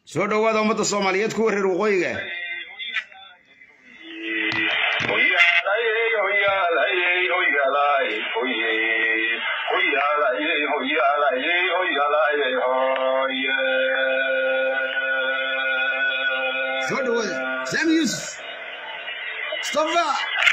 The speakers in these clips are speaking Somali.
soo dhawaada ummadda Soomaaliyeed ku wareer waqooyiga soo dhawaada Sami Yusuf Mustafa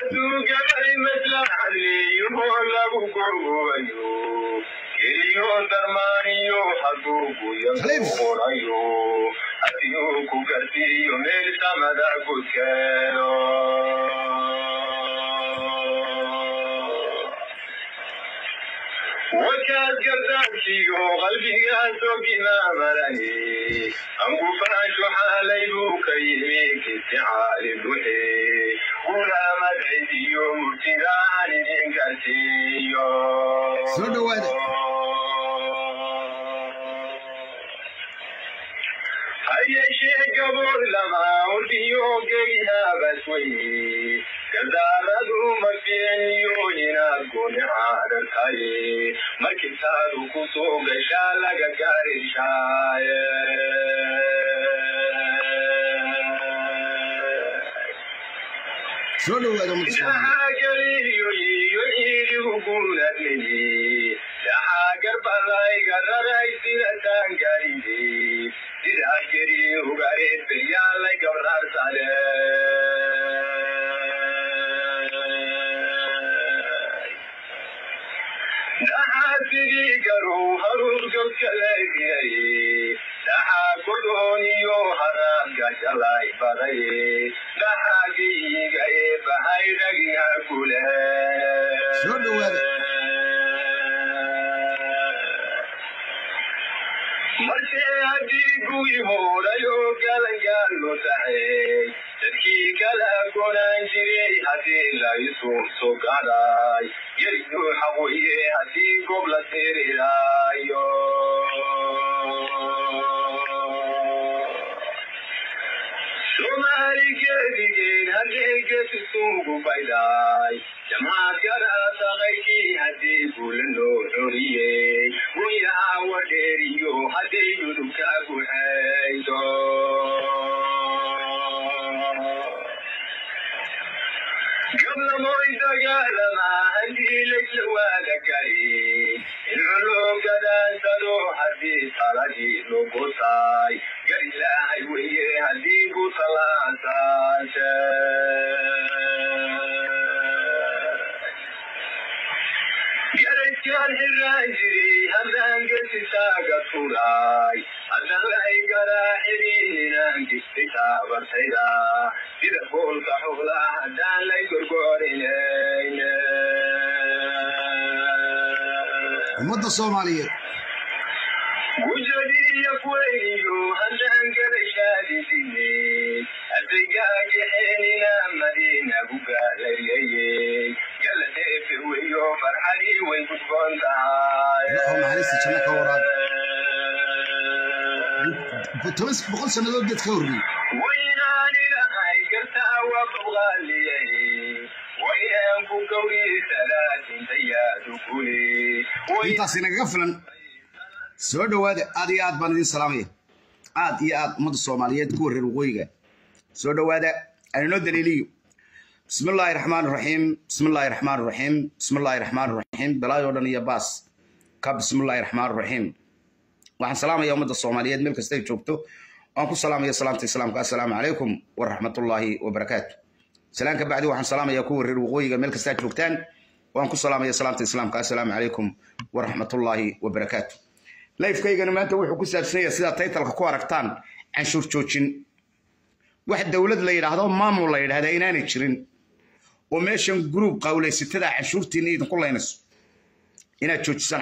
وكاد قدامشي وقلبي سوقنا مراني أنقو فاش وحالي وكيميك استعال الوحي ولا مدعي يوم ابتداني دينكارتيو سودو وادا هيا شيء قبول لما وديو قيها بسوي كذابدو مفينيونينا كون عادتاي مركزادو كسوق شالك كارشاي سولو هذا متصور ummadda Soomaaliyeed بتمسك بقول سنة دول جت خوري ويناني لهاي قرتها وبغالي وينكو قولي ثلاثين زياد وكولي انت سينا قفلا سود واد اديات بندين سلاميه اديات ummadda Soomaaliyeed ku wareer waqooyiga soo dhawaada aynu daliiliyo bismillaahir rahmaanir rahiim bismillaahir rahmaanir rahiim bismillaahir rahmaanir rahiim balaayo dhan iyo baas ka bismillaahir rahmaanir rahiim waxaan salaamayaa ummadda Soomaaliyeed meel kasta ay joogto aan ku salaamayaa salaamta islaamka assalaamu calaykum wa rahmatullaahi wa barakaatuh salaanka bacdi waxaan salaamayaa ku wareer waqooyiga meel kasta ay joogtaan waan ku salaamayaa salaamta islaamka assalaamu calaykum wa rahmatullaahi wa barakaatuh لايفكيغنا maanta wuxuu ku saabsan yahay sida title-ka ku aragtaan canshuur joojin wax dawlad la yiraahdo maamul la yiraahdo inaanay jirin oo meeshan group qawleysatada canshuurtiina idin ku leynayso inaad joojisaan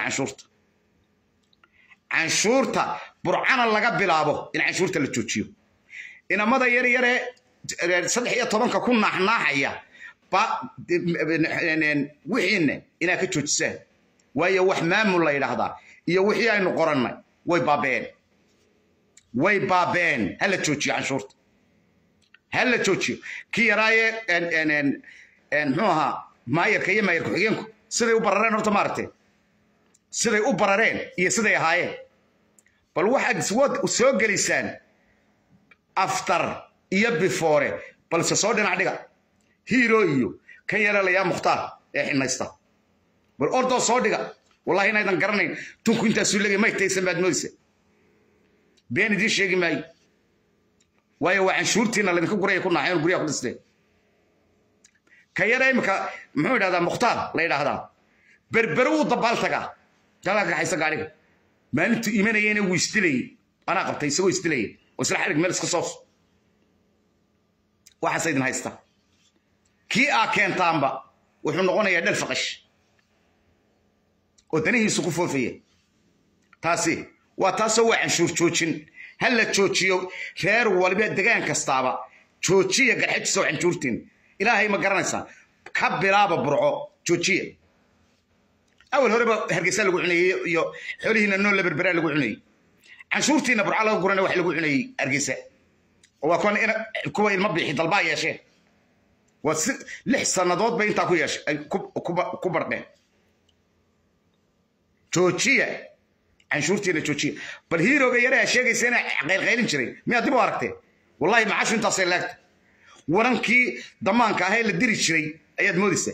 canshuurta burcana laga bilaabo in canshuurta la joojiyo inamada yar yare 13 ku naxnaxaya ba wixiina inaad ka joojisaan waayo wax maamul la yiraahdo iyo wixii aynu qorannay way baabeen hala joojiyo canshuurta hala joojiyo ki yaraaye muxuu ahaa maayarka iyo maayarka xigeenku siday u barareen horta maartay siday u barareen iyo siday ahaayeen bal waxaad soo gelisaan after iyo before balse soo dhinac dhiga hero iyo kan yara la yaa muxtaar ee xinaysta bal ordo soo dhiga wallahi inaydan garanayn tunku inta soo leegay may taysan baad moodaysa been idin sheegi maayo waayo waa canshuurtiina la idinka guraya ku naaxeen guriga ku dhistay kan yara imka muxuu yiraahdaa muxtaar la yiraahdaa berberu dabaaltaga talaga haysa gaariga maalintu iimanayeen uu istilay ana qabtay isagoo istilay oo isla xarig meel iska soo waxa saydin haysta kii aa keentaanba wuxuu noqonayaa dhal faqash oo danihiisu ku foofaya taasi waa taasoo waa canshuur joojin hal la joojiyo reer walba degaan kastaaba joojiya garxajisoo canshuurtiin ilaahay ma garanaysaa ka bilaaba burco joojiya أول هربا هرجسال لقوا عني يو حولينا نون لبربرة لقوا عني عنشورتينا برعلا قرنا واحد لقوا عني هرجساء وكان أنا كوي المبيح ضلبا يا شيء لحسن نضاد بين تاكو يا شيء كبرنا توتشية عنشورتينا توتشية بالهيرو غيره شيء سنة غير نشري ما أدري باركته والله ما عاش أنت صيلت ورنكي ضمان كهاي اللي دري شري أيد مودسة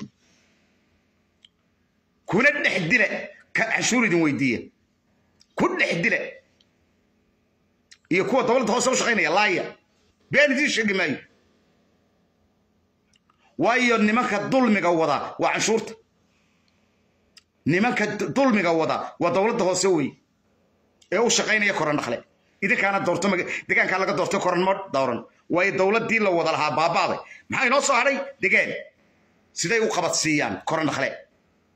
كل حدله كعشور دين ويديه كل حدله يكون دولة هوسة وشقينية لاية بين ذي الشيء ماي وايو نمك الظلم جوضا وعنشورت نمك الظلم جوضا ودولة هوسة وي إيه شقينية كورن نخلة إذا كانت دورته إذا كان لقى دورته كورن مر دورن واي الدولة دي لو وضع لها بابا ما هي نص علي دقيقة سيدا وقبض سيان كورن نخلة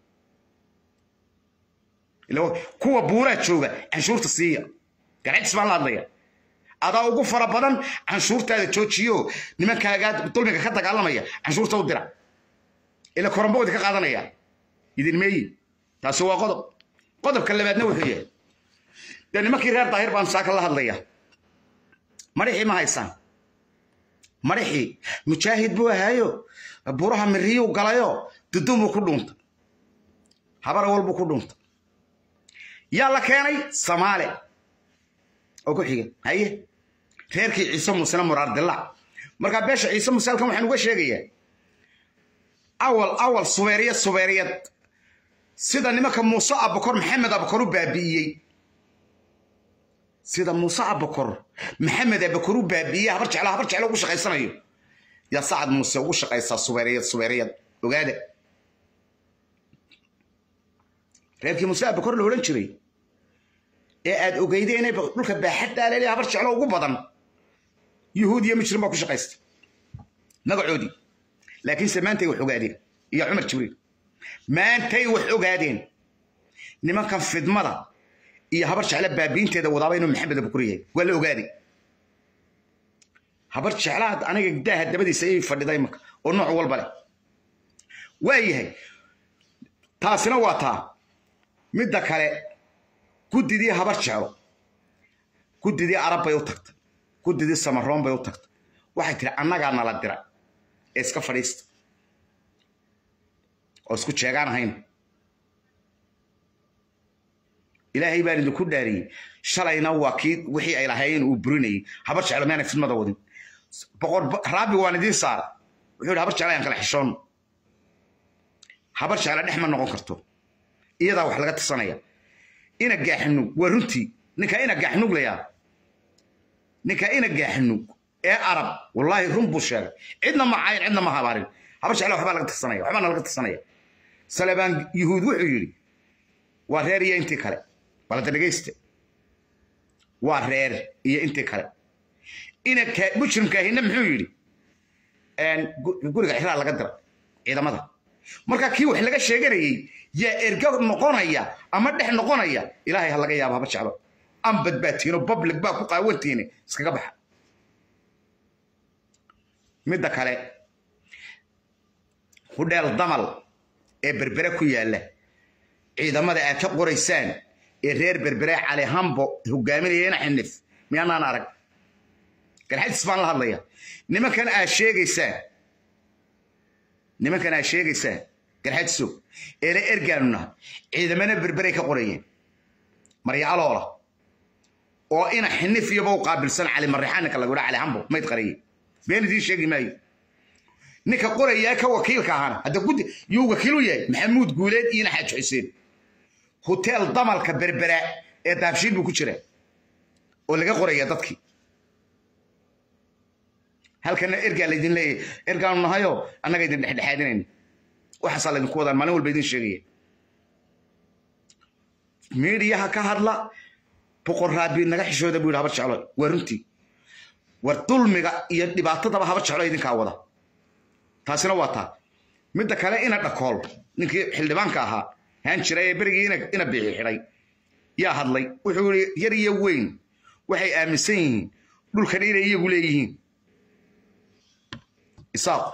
لو كوا بورات شوغا عنشورت السيئة قاعد تسمع الله عليا هذا أقول فربنا عنشورت هذا تشوتشيو نما كاجات بتقول لك خدك على مية عنشورت ودرع إلى كرمبو ديك قاعدنا يا يدين مي تسوى قدب كلماتنا وحية لأن ما كيرها ظاهر بامساك الله عليا مريحي ما هيسان مريحي مشاهد بوها هايو بورها من ريو وقلايو تدومو كلهم حبر أول بكلهم يلا كاني سمالي أو كحية هاي غيرك عيسى مسلم مراد الله مركب باش عيسى مسلم كم حنوش شيء أول صويرية سيدا نمك موسى أبو بكر محمد أبو بكر بابيي سيدا موسى أبو بكر محمد أبو بكر بابيي هبرش على وش قيسنا يا صعد موسى وش قيس صويرية وقاعد غيرك موسى أبو بكر له لنشري aad ogeydeen inay dhulka baaxadda leeyahay habar jeclo ugu badan yahuudiya mujrim ku shaqeystay magacoodi laakiin samaantay wax ogaadeen iyo Umar Jibriil maantay wax ogaadeen nimankan fidmada iyo habar jeclo baabiinteeda wadaaba inuu Maxamed Abu Kuriyay waa la ogaaday habar jeclaad aniga gadaha dabadiisa ay fadhiday marka oo nooc walba leh waayahay taasina waa taa midda kale كودي هبر شعو كودي عرب بيوتكت كودي سمرون بيوتكت واحد ترى أنا قاعد نلدرا إسكا فريست أسكت شجعان هين إلهي بارد كل داري شرعنا واكيد وحي إلى هين وبروني هبر شعو ما نفس المدودين بقول رابي واندين صار ويقول هبر شعو ينقل حشون هبر شعو نحمل نقطته إذا وحلقت الصنايع إنا جاحنو ورنتي نكا إنا جاحنو ليا نكا إنا جاحنو إيه عرب والله رمبو الشارع عندنا معاين عندنا مهابارين هبرش على وحبا لقت الصنايع وحبا لقت الصنايع سلبان يهود وحيري وارير يا انتي كلا ولا تلقيست وارير يا انتي كلا إنا مجرم كاهنا محيري أن يقول لك إحنا لقدر إذا ماذا marka kii wax laga sheeganayay yaa erga noqonaya ama dhex noqonaya ilaahay ha laga yaabo haba jeclo am badbaatino public baa ku qaawantiina iskaga baxa midda kale hudheel damal ee berbere ku yaala ciidamada aad ka qoraysaan ee reer berbere cali hambo hogaaminayeen xinif miyaan arag garxad isbaan la hadlaya nimankan aad sheegaysaa garxadso ee ergaanuna ciidamada berberay ka qorayeen marya aloola oo ina xinif iyo buu qaabilsan cali marixaanka lagu dhac cali hambo mayd qariye been idin sheegi maayo ninka qoraya ka wakiilka ahana hada gudi yuu wakiilu yahay maxamuud guuleed iyo xaaj xuseen hotel damalka berbera ee daabshiil buu ku jira oo laga qoraya dadkii halkana ergaa la idin leeyahay ergaan nahayo annaga idin dhexdhexaadinayna waxa la idinku wadaan maalin walba idin sheegaya meediyaha ka hadla boqor raabi naga xishooda buu habar jeclo waruntii war dulmiga iyo dhibaatadaba habar jeclo idinka wada taasina waa taa midda kale ina dhakool ninkii xildhibaanka ahaa haan jiray berigii ina bixi xiray yaa hadlay wuxuu yar iyo weyn waxay aaminsan yihiin dhulkan inay iyagu leeyihiin isaaq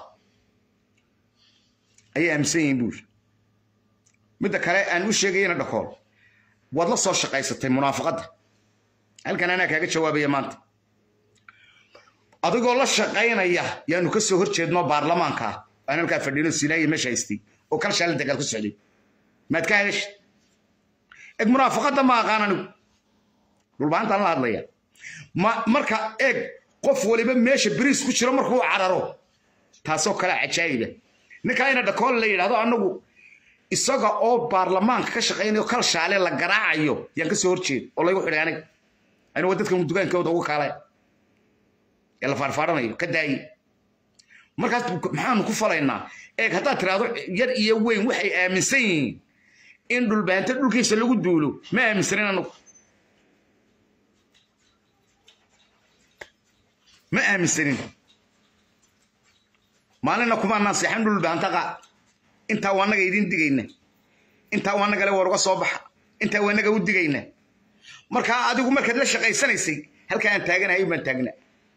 ayay aaminsan yihiin buur midda kale aan u sheegay ina dhakool waad la soo shaqaysatay munaafaqada halkan anaa kaaga jawaabaya maanta adigoo la shaqaynaya yaanu ka soo horjeedno baarlamaanka aan halkaa fadhino sinaayi meesha haystay oo kal shaal dagaal ku socday maad ka helesh eg munaafaqada ma aqaan anigu dhulbaantaan la hadlaya marka eg qof waliba meesha bariis ku jiro markuu cararo taasoo kale cajaayiba ninka ina dhakool la yidhaahdo anagu isaga oo baarlamaanka ka shaqaynayo kal shaale la garaacayo yaan ka soo horjeed oo lagu xidhay anigu dadka dugaankooda ugu kaalay la farfaaranayo ka daayi markaas maxaanu ku falaynaa eeg haddaad tiraahdo yar iyo weyn waxay aaminsan yihiin in dhulbaanta dhulkiisa lagu duulo ma aaminsanin anagu ma aaminsanin maalina kuma naseexan dhulbaanta qa intaa waa naga idin digayna intaa waa naga le war uga soo baxa intaa waa naga u digayna markaa adigu markaad la shaqaysanaysay halka aan taaganahay baan taagnaa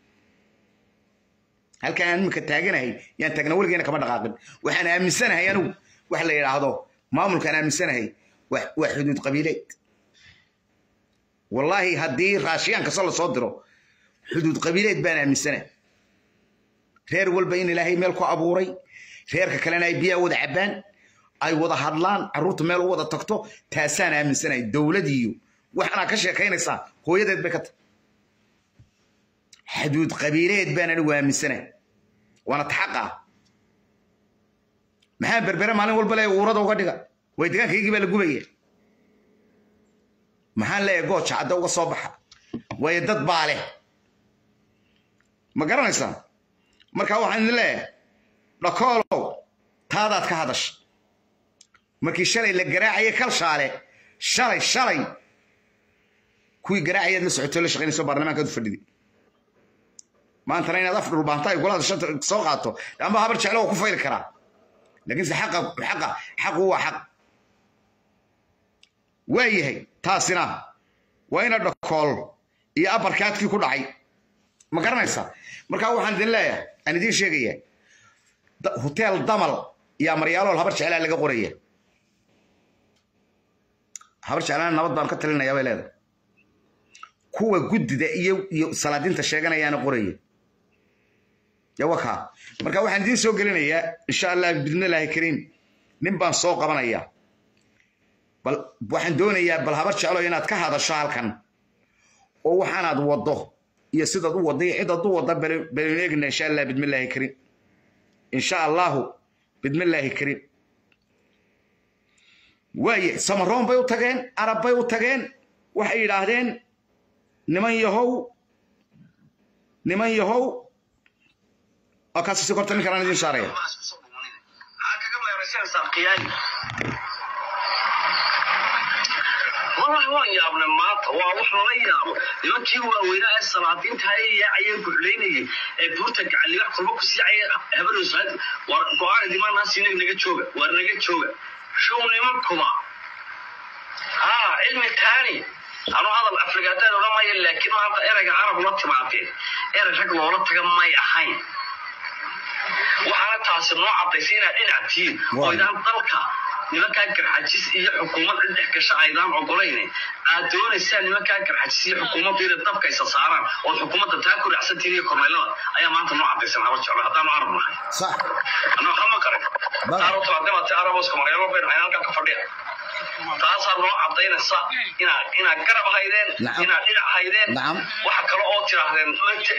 halka aan imika taaganahay yaan taagna weligeena kama dhaqaaqin waxaan aaminsanahay anigu wax la yidhaahdo maamulkaan aaminsanahay waa xuduud qabiileed wallaahi haddii raashiyaan kasta la soo diro xuduud qabiileed baan aaminsanahay reer walba in ilaahay meel ku abuuray reerka kalena ay biyaa wada cabbaan ay wada hadlaan carruurta meel u wada tagto taasaan aaminsanahay dowladiiyo waxaanaa ka sheekaynaysaa hooyadeed bay ka tahay حدود قبيلات بين الوامسنة وانا تحقق محام بربرة مالين والبلا ورد وقدقة ويدقان كي يجيب الجوبية محام لا يقوش عدا وصباح ويدد باله ما قرن إنسان مركوا عن الله ركالو هذا كهذاش مركي شلي الجراعية كل شلي كوي جراعية لسعته ليش غير يسوي برنامج كده فردي ما أنت رأينا ضفر البانتاي يقول هذا الشط سوقاته لما هبرت عليه وكفاية الكلام لكن حق هو حق ويهي تاسنا وين الركول يا أبركات في كل عي ما قرنا يسا مركوا عند الله أنا دي شيء هوتيل ضمل يا مريالو هبرت عليه لقى قرية هبرت عليه نبض بان كتلنا يا ولاد كوا جد ده صلادين تشجعنا يا نقرية يا وكها مركوا عندي سوق لنا يا إن شاء الله بإذن الله كريم نبان سوق قبنا يا بل واحد دون يا بل هبرت على ينات كهذا الشهر كان أو حنا دوضه يصير دوضه عدة دوضه بلنيجنا إن شاء الله بإذن الله كريم إن شاء الله بإذن الله كريم ويا سمرون بيوتجين عرب بيوتجين وحي راهدين نمان يهو أكاسي سكرتني كراني دين شارع والله هو يا ابن المات هو وحنا يا لما تيجوا وينا السلاطين تهاي عيال كحليني بورتك على يحكم بكس عيال هبل وسعد وقارن دي ما الناس ينقل نجتشوجا ورنجتشوجا شو نمكما علم الثاني أنا هذا الأفريقيات ولا ما يلا كنا هذا إرجع عرب نط معتين إرجع شكله ورط كم ما يحين وحنا تعصب نوع عطيسينا إن عتيم وإذا طلقة لما كان كرحجيس إيه حكومة عندك كشايدان عقولين أدون السنة لما كان كرحجيس حكومة بين الطبقة يستصاران والحكومة تأكل أحسن تيجي كرميلات أي ما أنت نوع عطيسينا هذا نوع عرب معي صح أنا خم قريب تعرف تعرف ما تعرف بس كمان يلا بين عيالك كفردية taasaa noo cadaynaysa inaad garab haydeen inaad dhinac haydeen waxa kale oo tiraahdeen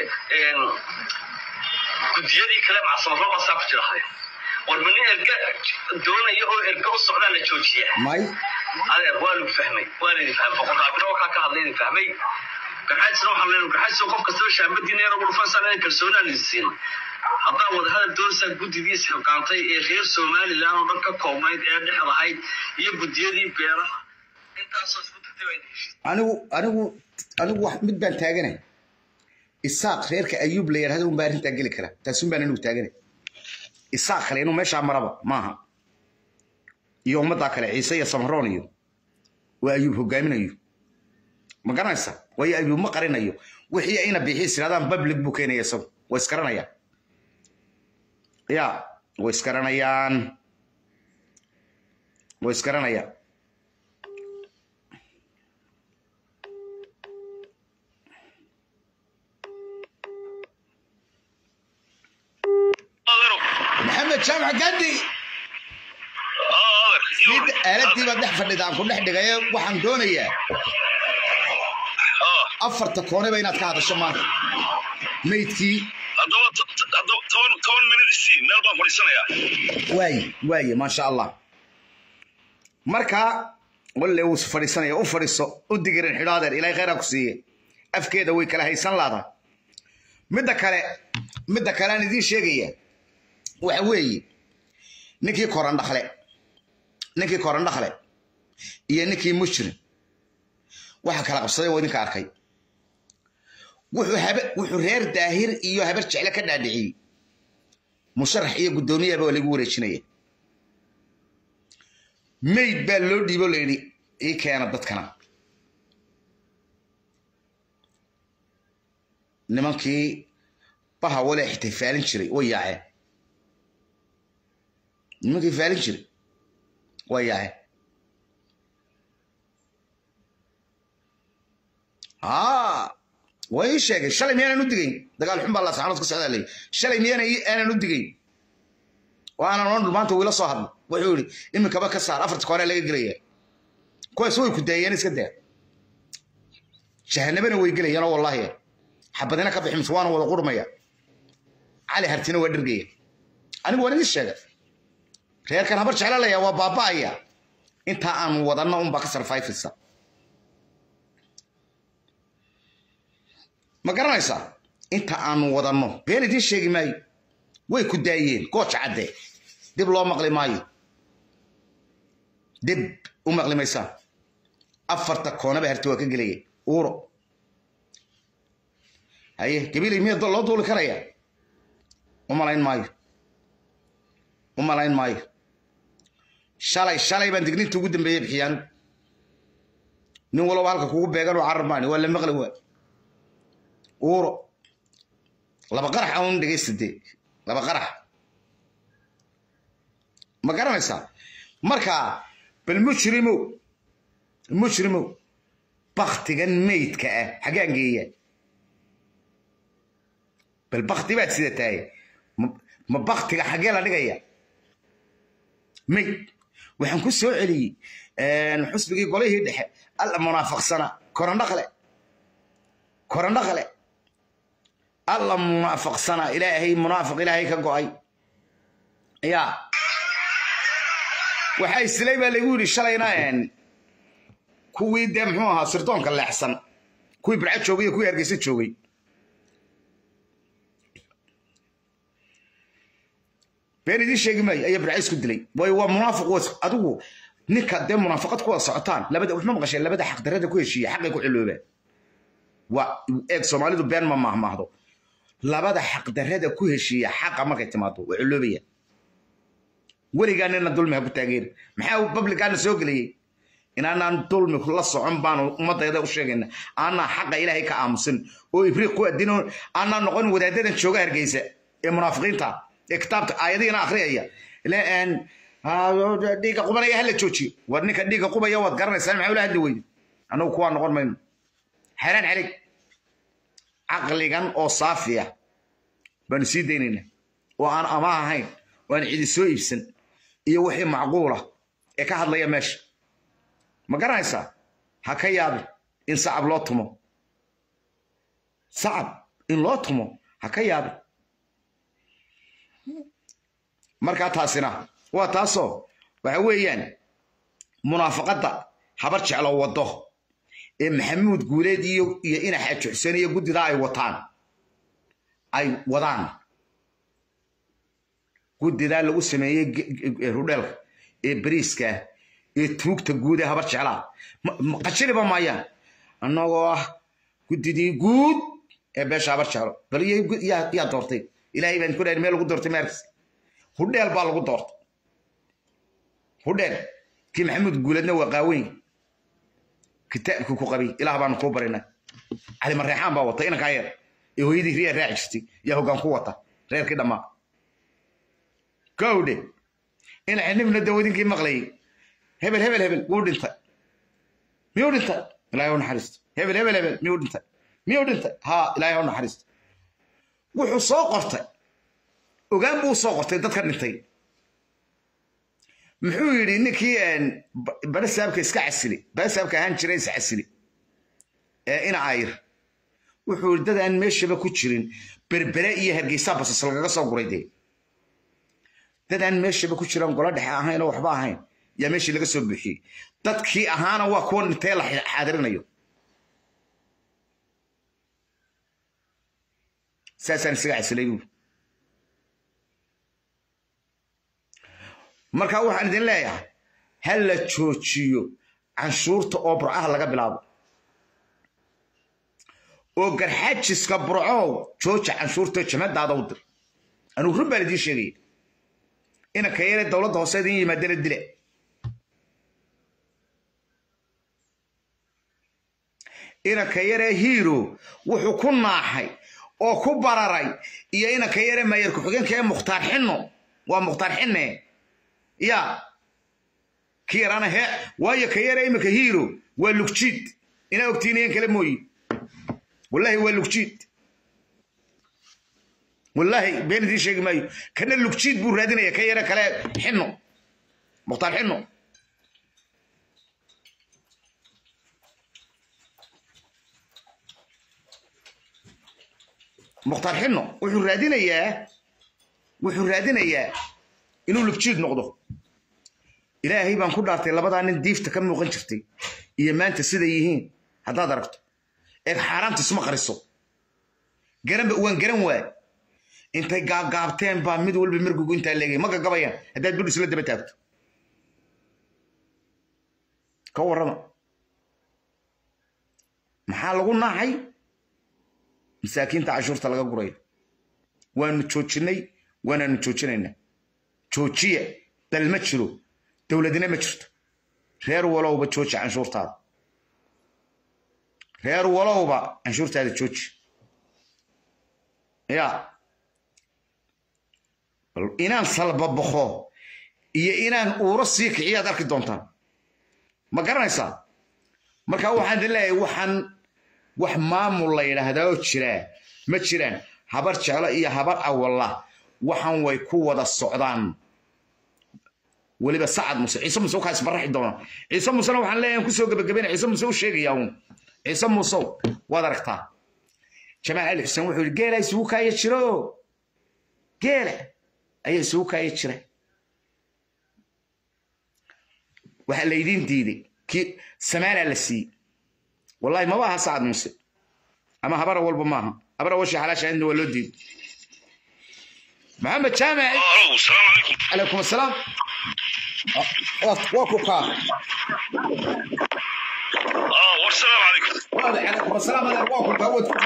gudiyadii kale macsamaro basaa ku tirahdeen warmani erga doonaya oo erga u socdaa la joojiya may adeer waa lagu fahmay waa laydin fahmay boqorkaabiro wakaa ka hadlaydin fahmay garxaysna waxaa leenu garxayso qof kastaba shaambadiina yaro gulufaysan in kalsoonaan idin siin haddaa wadahadal doonaysaa guddidiis xilqaantay ee reer somalilan oo dhan ka koobnayd ee dhexdahayd iyo gudiyadii beeraha intaasoo isku tagtay baa idin heshid anigu wax mid baan taaganay isaaq reerka ayuub la yidhahdo unbaa arrintaa geli kara taasun baan anigu taaganay isaaq kale inuu meeshaa maraba maaha iyo ummaddaa kale ciise iyo samaroon iyo waa ayuub hogaaminayo ma garanaysa waayo ayuub ma qarinayo wixii ayna bixiis yidhahdaan public buu keenaya isagu waa isgaranayaan ya way isgaranayaan محمد شامع قدي آلتي بدح فردان كل حد جاي وحن دونية أفرت كونه بينات كهذا الشمال ميتكي toban minute si meel baan fadhiisanaya waay ma sha Allah marka walla uu fadhiisanaya u fadhiiso u digirin xidhaadeer ilaahay khayr ku siiye afkeeda way kala haysan laada midda kale aan idin sheegaya waxa weeye ninkii koran dhaxle iyo ninkii mushrin waxa kala qabsaday oo idinka arkay wuxuu reer daahir iyo habar jecle ka dhaadhiciyey musharax iyo guddoomiyaba waa lagu wareejinaya mayd baa loo dhiibo layidhi ii keena dadkana nimankii baha wale xitay faalin jiray way yaaceen nimankii faalin jiray way yaaceen way sheegay shalay miyaanan u digayn dagaal xun baa la saxanood ka socdaa leey shalay miyaanan u digayn waana noon maanta wiila soo hadlo wuxuu yiri imikaba ka saar afarta koone laga gelaya kuwaas way ku daayeen iska daa jahanabana way gelayaan wallahi xabadina ka bixin waana wada qurmaya cali hartina waa dhirgaya anigu waan idin sheegay reerkan habar jeclalaya waa baabaaya inta aan wadana un ba ka sarfayfisa ma garanaysaa inta aanu wadanno been idiin sheegi maayo way ku daayeen gooja cadde dib loo maqli maayo dib u maqli maysaa afarta koonaba harti waa ka gelaya uuro haye gabiilay miya loo duuli karaya u malayn maayo shalay baan digniinta ugu dambeeyey bixiyaan nin walba halka kugu beegan oo carar maani waa la maqli waa uuro laba qarax aan dhageystay laba qarax ma garanaysaa marka bal mujrimo baktigan meydka ah xagaan geeya bal bakti baad sida tahay ma baktiga xagee la dhigaya meyd waxaan ku soo celiyey xusbigii golihii dhexe alla munaafaqsana korandhaqle الله منافق سنة إلهي منافق إلهي كقوي يا وحي سليبة اللي يقول الشلينا يعني كوي دمحوها سرطان كلا أحسن كوي برعت شوقي كوي أرجسيت شوقي بين دي شيء جماعي أي برعيس كدلي وهو منافق وثق أدوه نكت دم منافقات كوا سعطان لا بدأ وحنا مغشين لا بدأ حق درجة كوي شيء حق يكون حلوة وإيه سومالي دو بين ما مهضو labada xaq darrada ku heshiya xaqa markay timaado way culubaya warigaanina dulmi ha ku taageer maxaa publicana soo galiyay inaan dulmi la socon baan ummadayda u sheegayna ana xaqa ilaahay ka aamusan oo ibriiq ku adino ana noqon wadaadadan jooga Hargeysa ee munaafiqiinta ee kitaabta aayadiina akhriyaya ilaan dhiiga qubanaya hal jooji war ninka dhiiga qubaya wad garanaysaa maxaa ula hadli weyn anagu kuwa noqon mayno xaraan xalig عقليgan oo saafiya baan sii deynayna oo aan ama ahayn waan cidi soo iibsan iyo wixii macquul ah ee ka hadlaya meesha ma garanaysaa ha ka yaabin in sacab loo tumo sacab in loo tumo ha ka yaabin markaa taasina waa taasoo waxa weeyaan munaafaqadda habar jeclo wado ee maxamuud guuleed iyo ina xaaji xuseen iyo guddida ay wataan ay wadaan guddida lagu sameeyey rudheelka ee bariiska ee tuugta guud ee habar jeclaa qashiriba maayaan annagoo ah guddidii guud ee beesha habar jeclo bal yaa doortay ilaahay baan ku dhahay meel lagu doortay maarkis hudheel baa lagu doortay hudheel kii maxamuud guuleedna waa qaaweyn kitaabkii ku qabay ilaah baan ku barinaa cali mareexaan baa wata inankaa yar ee hooyadii riyaa raaci jirtay yaa hoggaan ku wata reerkii dhammaa kowdhe ina xidnibna dawadinkii maqlayay hebel wuu dhintay miyuu dhintay ilaahay u naxariisto hebel miyuu dhintay haa ilaahay u naxariisto wuxuu soo qortay ogaan buu soo qortay dadka dhintay muxuu yidhi ninkii barasaabka iska casili barasaabka ahaan jiray is casili ina ayr wuxuu yidhi dad aan meeshaba ku jirin berbere iyo hargeysa basas lagaga soo guray dee dad aan meeshaba ku jiran golo dhexe ahayn oo waxba ahayn yaa meeshii laga soo buuxiyey dadkii ahaana waa kuwa dhintee la xaadirinayo saasaan isaga casilay buuri markaa waxaan idin leeyahay ha la joojiyo canshuurta oo burcaha laga bilaabo oo garxaajiska burcow jooja canshuurta jamadaada u dir anuu run baan idiin sheegaya ina ka yare dowladda hoose idin yimaadana dile ina ka yare hiiro wuxuu ku naaxay oo ku bararay iyo ina ka yare maayar ku-xigeenka ee mukhtaar xinno waa mukhtaar xinne ya kii yaraana he waayo ka yare imika hiiro waa lugjiid inaa ogtiinayan kale mooyi wallahi waa lugjiid wallahi been idiin sheegi maayo kana lugjiid buu raadinaya ka yare kale xinno mukhtaar xinno mukhtaar xinno wuxuu raadinayaa inuu lugjiid noqdo ilaahay baan ku dhaartay labadaa nin diifta ka muuqan jirtay iyo maanta siday yihiin haddaad aragto eeg xaaraanta isma qariso waan garan waay intay gaabgaabteen baa mid walba margugu intaa leegay ma gagabayaan haddaad budh isla daba taagto ka warrama maxaa lagu naaxay masaakiinta cashuurta laga gurayo waanu joojinay waanaanu joojinaynaa joojiya dal ma jiro dowladina ma jirto reer walowba jooji canshuurtaada reer walowba canshuurtaada jooji ya inaan salbabaxo iyo inaan uuro sii kiciyaad arki doontaan ma garanaysaa markaa waxaan idin leeyahay waxaan wax maamul la yidhaahdaa oo jiraa ma jiraan habar jeclo iyo habar awalla waxaan way ku wada socdaan weliba sacad muse ciise muse waxaa isbaraxi doona ciise musena waxaan leeyahay kusoo gebagabayna ciise muse u sheegayaa uun ciise musow waad aragtaa jamaal cali xuseen wuxuu yidhi geela isugu kaaya jiro geela ayaa isugu kaaya jira waxaa laydiin diiday kii samaalaa la siiyey wallahi maba aha sacad muse ama habara walba maaha habara washi xalaasha indna waa loo diiday maxamed jaamaci calaykum assalaam وكوكا والسلام عليكم وعليكم السلام عليكم وكوكا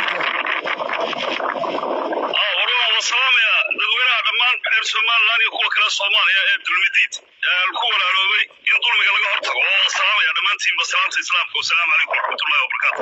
والله والسلام يا dadweynaha dhammaan reer Soomaaliland iyo kuwa kale Soomaaliya ee dulmidiid kuwa walaaloobay in dulmiga laga hortago oo salaamaya dhammaantiin salaamta islaamka wassalaamu calaykum waraxmatullaahi wabarakaatuh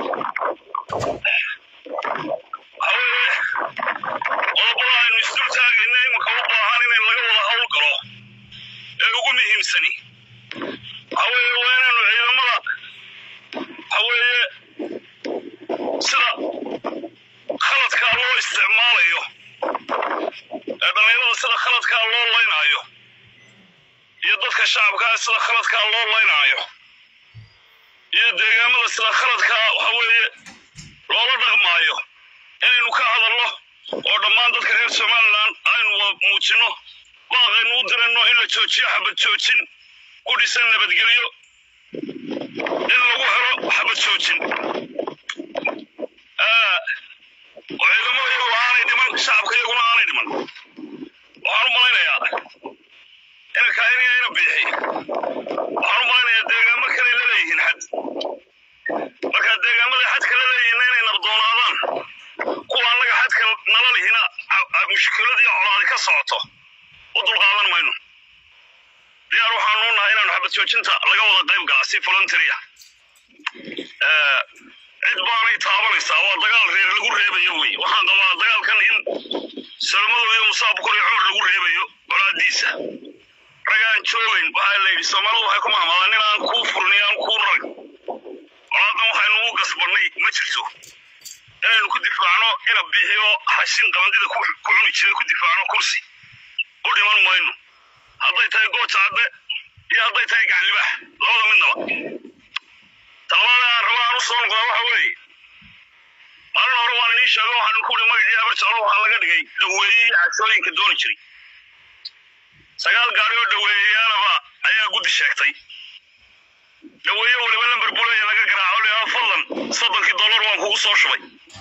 qodobada aynu isdul taagaynay imika u baahan in laga wada hawl galo ee ugu muhiimsani haweeye waa inaanu ciidamada haweeye sida khaladkaa loo isticmaalayo ee dhallinyarada sida khaladkaa loo laynaayo iyo dadka shacabkaa sida khaladkaa loo laynaayo iyo deegaamada sida khaladka waxa weeye loola dhaqmaayo inaynu ka hadalno oo dhammaan dadka reer Somaliland aynu muujino baaqaynu u dirayno in la joojiyo xabad joojin ku dhisan nabadgelyo in lagu helo xabad joojin ciidamada iyagu aanay dhiman shacabka iyaguna aanay dhiman waxaan u malaynayaa inankaa inayna bixi waxaan u malaynayaa deegaamo kale la leeyihiin xad marka deegaamada xadka la leeyihiinna inay nabdoonaadaan kuwa annaga xadka nala lihina mushkiladii colaadi ka socoto u dulqaadan mayno diyaar waxaanu nahay inaanu xabad joojinta laga wada qayb galaa si voluntary ah cid baanay taabanaysaa waa dagaal reer lagu reebayo wey waxaan qabaa dagaalkan in salmado iyo musaabkor iyo cumar lagu reebayo colaadiisa ragaan joogayn waxaa la yidhi Soomaalidu waxay ku mahmadaan inaan kuu furin aan kuu rag colaadan waxaynu u gasbanay ma jirto inaynu ku difaacno ina bixiyo xashin qabandida ku cuni jiray ku difaacno kursi u dhiman mayno hadday tahay goojacadde iyo hadday tahay gacan libaax labada midnaba talada rabaan u soo noqdaa waxa weeye maalin hore waan inii sheego waxaan ku uri magacii abarjaclo waxaa laga dhigay dhaweeyey cashooyinka dooni jiray 9 gaari oo dhaweeyayaalaba ayaa guddi sheegtay dhaweeye waliba lambar buleeya laga garaaco leeyahay fadlan $30 waan kugu soo shubay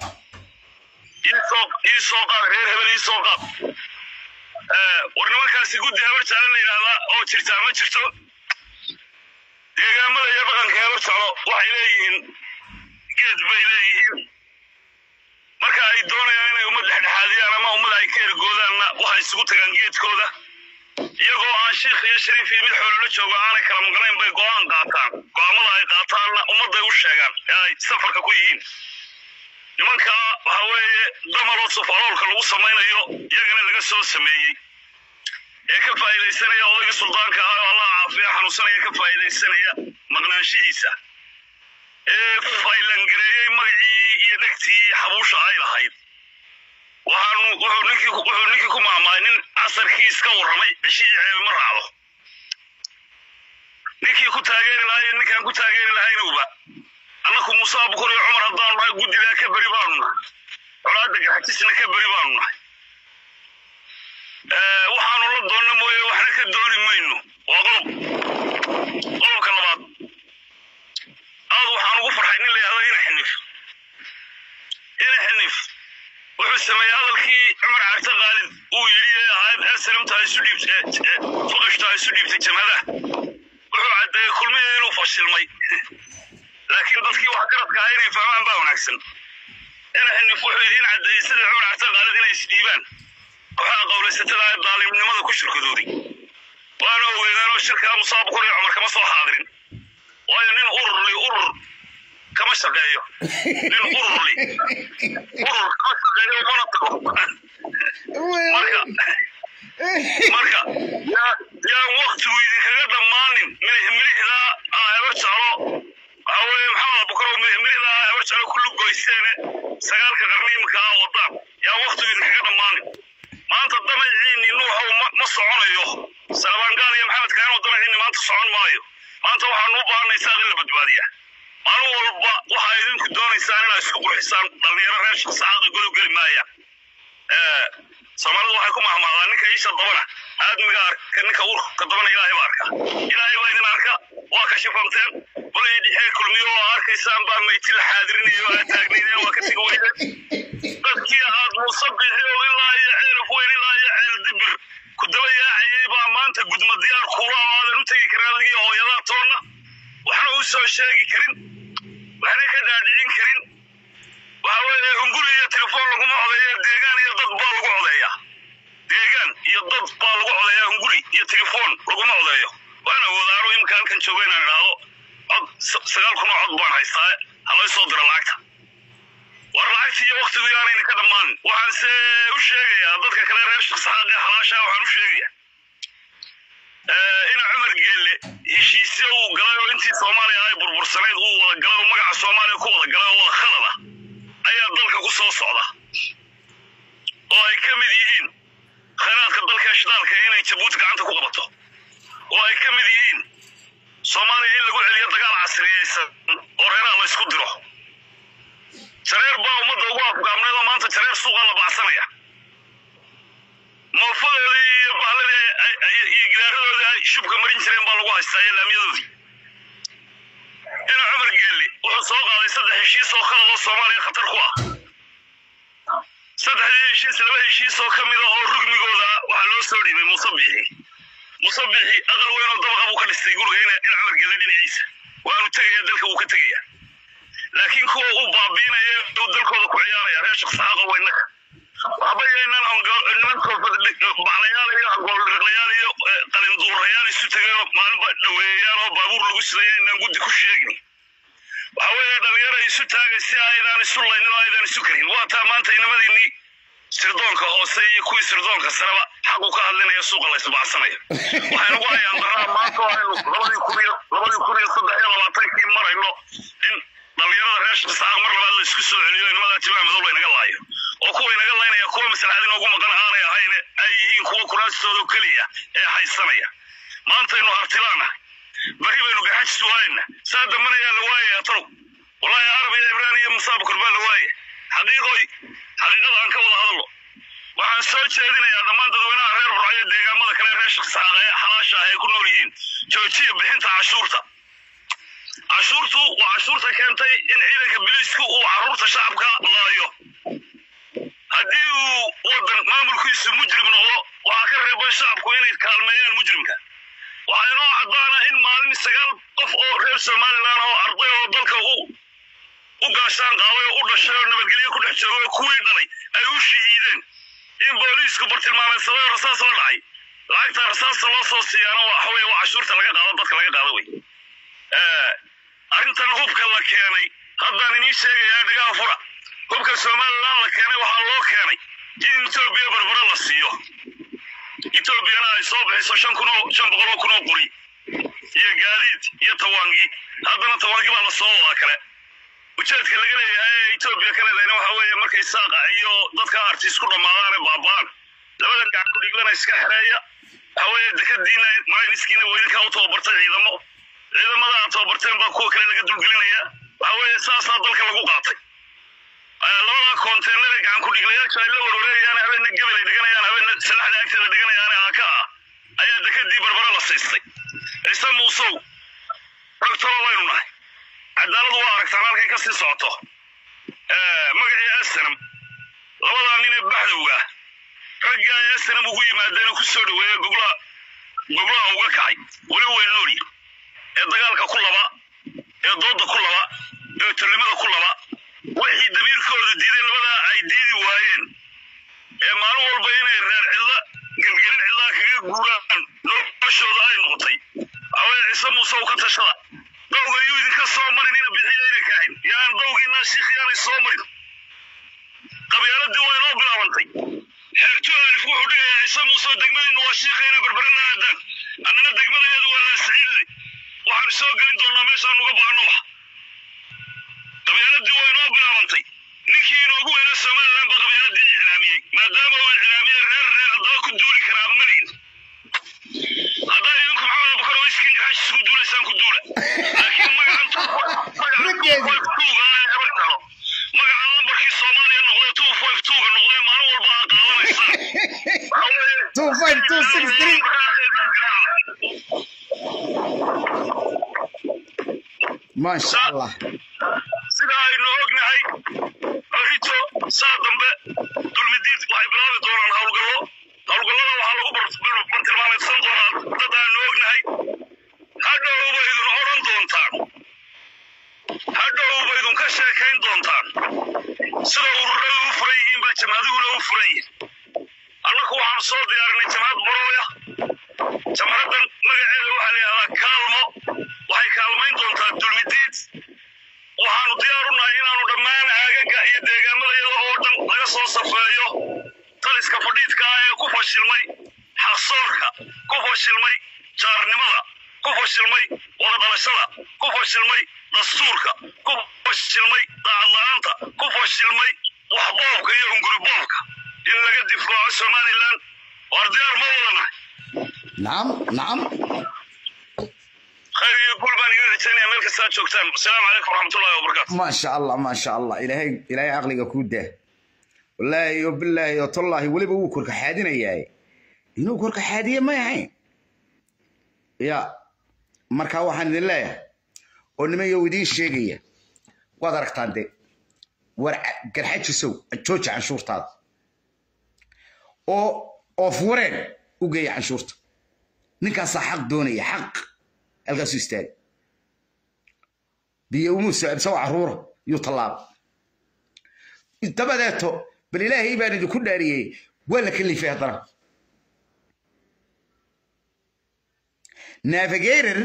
ii soo qaad reer hebel ii soo qaad war nimankaasi guddi abarjaclo la yidhaahdaa oo jirtaa ma jirto deegaamada iyo dhaqanka abarjaclo waxay leeyihiin geed bay leeyihiin marka ay doonayaan inay ummad dhexdhexaadiyaan ama ummad ay ka ergoodaanna waxay isugu tagaan geedkooda iyagoo aan shiikh iyo shariif iyo mid xoolo la joogo aanay kala maqnayn bay go'aan qaataan go'aamada ay qaataanna ummadday u sheegaan ee ay safarka ku yihiin nimanka waxa weeye damaloo sufaloolka lagu samaynayo iyagana laga soo sameeyey ee ka faa'iidaysanaya odaygii suldaanka ah oo Allah caafiya xanuunsanaya ka faa'iidaysanaya maqnaanshihiisa ee faylangareeyay magacii iyo dhagtii xabuusha ay lahayd wuxuu ninkii ku maamaay nin casarkii iska warramay bishii ceeb ma raacdo ninkii ku taageeri lahaa iyo ninkaan ku taageeri lahaynuba annaku Muuse Abukar iyo Cumar haddaan nahay guddigaa ka beri baanu nahay colaadda garxajisna ka beri baanu nahay waxaanu la doonna mooye waxna ka dooni mayno waa qodobka labaad aad waxaan ugu farxay nin la yidhahdo ina xinif wuxuu sameeyey hadalkii Cumar Cabdi Qaalid uu yidhi ee ahayd aslamta isu dhiibtay fuqashta isu dhiibtay jamhada wuxuu caddeeyey kulmiye inuu fashilmay laakiin dadkii wax garadka ah inay fahmaan baa wanaagsan ina xinif wuxuu yidhi in caddeeyey sida Cumar Cabdi Qaalid inay isdhiibaan waxaa qowlaysatada ay daalimnimada ku shirkadooday waana ogeydeenoo shirkaa Muuse Abukar iyo Cumar kama soo xaadirin waayo nin urur kama shaqeeyo nin urur kama shaqeeyo mana tago marka yaan waqtigu idinkaga dhammaanin milixda abarjaclo waxa weeye Maxamed Abukar oo milixda abarjaclo kullu goyseene 9 qarni imika wadaan yaan waqtigu idinkaga dhammaanin maanta damaciini nuuxow ma soconayo Salmaan iyo Maxamed Kaan wadanahiin maanta socon maayo maanta waxaan u baahnay saaqin la badbaadiya maalin walba waxay idinku doonaysaan inaad isku qurxisaan dhalinyaro reer shaqsaaqi godob geli maaya Soomaalidu waxay ku mahmaadaan ninka isha dabana aadmiga arka ninka urka dabana Ilaahay baa arka Ilaahay baa idin arka waa ka shifanteen walay dhixay kulmiyo oo arkaysaan baa meeytil xaadirinayo aad taagnaydeen waa ka tigi weydeen dadkii aad musabixiyo ilaa iyo ceelf weyn ilaa iyo ceel dibir ku daba yaacayay baa maanta gudma diyaar kuula aadan u tagi karin adigii hooyada toonna waxna u soo sheegi karin waxna ka dhaadhicin karin waxa weeye hunguri iyo telefoon laguma codeeyo deegaan iyo dad baa lagu codeeyaa hunguri iyo telefoon laguma codeeyo waana wadaaro imka halkan jooga inaan idhaahdo cod 9 kun oo cod baan haystaa halay soo dira lacagta war lacagtii iyo waqtigu yaanayna ka dhammaanin waxaan se u sheegayaa dadka kale reer shaqsaaqi xalaasha waxaan u sheegayaa ina Cumar Geelle heshiisyo uu galay oo intii Soomaaliya ay burbursanayd uu wada galay oo magaca Soomaaliya ku wada galay oo wada khalad ah ayaa dalka ku soo socda oo ay ka mid yihiin khayraadka dalka shidaalka inay Jabuuti gacanta ku qabato oo ay ka mid yihiin soomaaliya in lagu celiyo dagaal casriyeysan oo reeraha la isku diro jareer baa ummadda ugu afgaabneed oo maanta jareer suuqa la bacsanaya moofadoodii iyo bahladii iyo gidaaradoodii ay shubka marin jireen baa lagu haystaa iyo laamyadoodii ina cumar geelli wuxuu soo qaaday 3 heshiis oo kale oo Soomaaliya khatar ku ah 3 heshiis 2 heshiis oo kamid ah oo rugmigooda waxa loo soo dhibay musabixi aqal weyn oo dabaq uu ka dhistay guriga in cumar geelli dhinaciisa waanu tagaya dalka uu ka tagaya laakiin kuwa uu baabiinaya oo dalkooda ku ciyaaraya reer shaqsaaqo weynaka waxba yeelan niman baclayaal iyo gool-dhaqlayaal iyo qalin duurayaal isu tagay maalinba dhaweeyaan oo baabuur lagu siday inaan guddi ku sheegin waxa weeye dhalinyaro isu taagay si aydan isu laynin oo aydan isu karin waa taa maanta inamadiinii sirdoonka hoose iyo kuwii sirdoonka saraba xaq u ka hadlinaya suuqa la isbacsanayo waxaynu ugu hayaan daraa maanta aynu 2023 marayno in dhalinyarada reer shaqsaaq mar labaad la isku soo celiyo inamada timaha madow inaga laayo oo kuwa inaga laynaya kuwa maslaxad inoogu maqan aanay ahayn ay yihiin kuwa kuraastooda keliya ee haysanaya maanta aynu artilaana bari baynu gaxajis waayna saa dambana yaa la waayaya talow wallahi arabi iyo ibraan iyo musaab kurbaa la waayay xaqiiqada aan ka wada hadalno waxaan soo jeedinayaa dhammaan dadweynaha reer burcaya deegaamada kale reer shaqsaaq ee xalaasha ay ku nool yihiin joojiya bixinta cashuurtu waa cashuurta keentay in ciidanka biliisku uu caruurta shacabka laayo haddii uu wadan maamulkiisu mujrim noqdo waxaa ka reeban shacabku inay kaalmeeyaan mujrimka waxaa inoo caddaana in maalin 9 qof oo reer Somaliland oo arday oo dalka u gaashaan qaaday oo u dhashay oo nabadgelyo ku dhex joogo kuwii dhalay ay u shahiideen in booliisku bartilmaameedsaday rasaas la dhacay lacagta rasaasta loo soo siiyana waxa weeye waa cashuurta laga qaado dadka laga qaado wey arrintan hubka la keenay haddaan idiin sheegayaa dhigaha fura hubka Somaliland la keenay waxaa loo keenay in Itoobiya barbara la siiyo Itoobiyana ay soo bixiso 500 kun oo qori iyo gaadiid iyo tawaangi haddana tawaangi baa la soo wada kale ujeedka laga leeyahay Itoobiya kale leena waxa weeye markay saaqa iyo dadka artis ku dhamaadaan baabaan labadan gacan ku dhiglana iska xareeya waxa weeye dekadiina marayniskiina weydinka u tababartay ciidamada tababarteen baa kuwa kale laga dulgelinaya waxa weeye saasaa dalka lagu qaatay labada konteenada gacan ku dhiglayaasha ay la wareegayaan habeen gabal ay dhiganayaan habeen salaxda agteeda dhiganayaan aka ayaa dekadii barbara la siistay isa muusow ragtolo waynu nahay cadaaladu waa aragtaan halkay ka sii socoto magacii asnam labada nin ee baxdowga ragga asnam ugu yimaadeen ku soo dhaweeyay gobolaha uga kacay wali way nooli ee dagaalka ku laba ee dooda ku laba ee tulimada ku laba wixii damiirkooda diiday labada ay diidi waayeen ee maalin walba inay reer cidla galgelin cidla kaga guuraan noloshooda ay noqotay away Ciise Muuse ka tashada dawga iyo idinka soo marin in bixiyay kayn yaan dawgiina shiikhiyaan soo marin qabyaaladii way noo bilaabantay xeertu alif wuxuu dhigay Ciise Muuse degmadii waa shiikhayna barbaranaadaan annana degmadeedu waa la siciilay waxaan soo galin doonaa meeshaan uga baahno qabyaaladii way noo bilaabantay ninkii inoogu weynaa Somaliland ba qabyaaladii islaamiyay maadaama uu islaamiyay reer haddaba ku duuli karaa malin haddaa idinku maxamed bakar oo iskiin xash ku duulaysaan ku duula laakiin magacan magacan lambarkii Soomaaliya noqday 252 noqday maalin walba aad qaadanaysaa 25263 ما شاء الله sida aynu ognahay arito saadambe dulmidiid waxay bilaabi doonaan hawlgallada waxaa lagu bartilmaameedsan doonaa dad aynu ognahay hadhowba idin odhan doontaan hadhowba idin ka sheekayn doontaan sida ururadu u furan yihiin baa jamaaduhuna u furan yihiin annagu waxaan soo diyaarinay jamaad borooya jamaadan magaceeda waxaa la yidhahdaa kaalmo waxay kaalmayn doontaa dulmidiid waxaanu diyaar u nahay inaanu dhammaan aagaga iyo deegaamada oo dhan laga soo safeeyo taliska fadhiidka ee ku fashilmay xaqsoorka ku fashilmay jaarnimada ku fashilmay wada dhalashada ku fashilmay dastuurka ku fashilmay dacalaanta ku fashilmay waxboobka iyo hunguriboobka in laga difaaco Somaliland war diyaar ma wadanahay نعم خير يقول بان يرجعني ملك الساعة شوكتان. السلام عليكم ورحمة الله وبركاته. ما شاء الله ما شاء الله إلهي عقلك كوده والله وبالله وتالله ولي بوكرك حادنا ياي إنه كرك حادية ما يعين يا مركا waxaan idin leeyahay oo nimayo wadiin sheegaya waad aragtaan de war garxajisow jooji canshuurtaada oo fureen u geey canshuurta ninkaas xaq doonaya xaq alkaas istaag biyo muuse absaw caruura yu talaab intabadeeto bal ilaahay baan idinku dhaariyay wala kalifay hadana navigator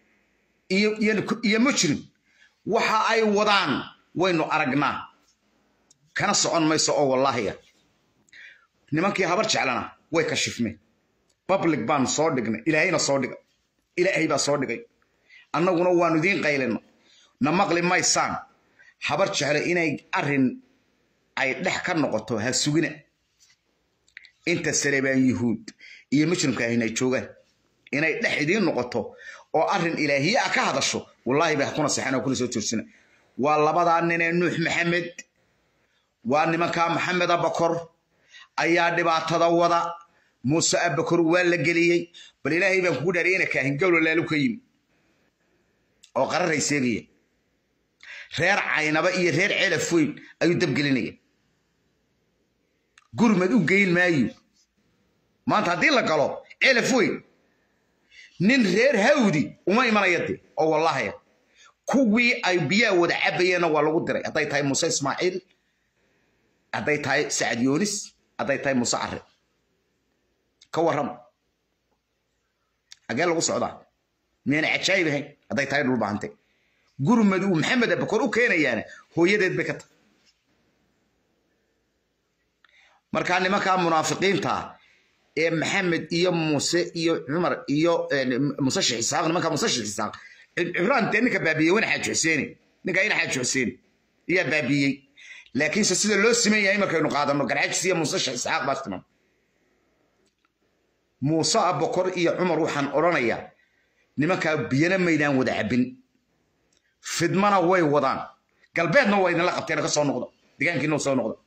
iyo mujrim waxa ay wadaan waynu aragnaa kana socon mayso oo wallahi nimankii habar jeclana way ka shifmeen public ban soo dhignay ilaahayna soo dhigay ilaahay baa soo dhigay annaguna waanu idin qaylino na maqli maysaan habar jeclo inay arin ay dhex ka noqoto ha sugina inta sareebaan yahuud iyo mujrimka inay joogaan inay dhex idin noqoto oo arin ilaahiya ka hadasho wallahi baa kuna saxana kuna soo toosina waa labada nin ee nuux maxamed waa nimanka maxamed abakor ayaa dhibaatada wada muuse abakor waa la geliyay bal ilaahay baan ku dhaariyay inay ka hingawlo laalu ka yimi oo qararay seegaya reer caynaba iyo reer ceelafoyn ayuu dab gelinaya gurmad u geyn maayo maanta hadii la galo ceelafoyn nin reer hawdi uma imanayade oo wallahi kuwii ay biyaa wada cabayeen waa lagu diray haday tahay Muuse Ismaaciil haday tahay Saad Yunis haday tahay Muuse Arre ka waram agee lagu socdaa meena cajaaybahay haday tahay dhul baantay gurmad uu maxamed abakor u keenayaan hooyadeed bay ka tahay marka nimanka munaafiqiinta ee maxamed iyo muuse iyo cumar iyo muuse xisaaq nimanka muuse xisaaq ibraan ninka baabiyay wana xaaj xuseen ninka ina xaaj xuseen iyo baabiyay laakiin sida loo sameeyay markaynu qaadano garxajis iyo muuse xisaaq baastman muuse abakor iyo cumar waxaan oranayaa nimanka biyana meydaan wada cabin fidmana way wadaan galbeedna way la qabteen ka soo noqdo deegaankiina soo noqdo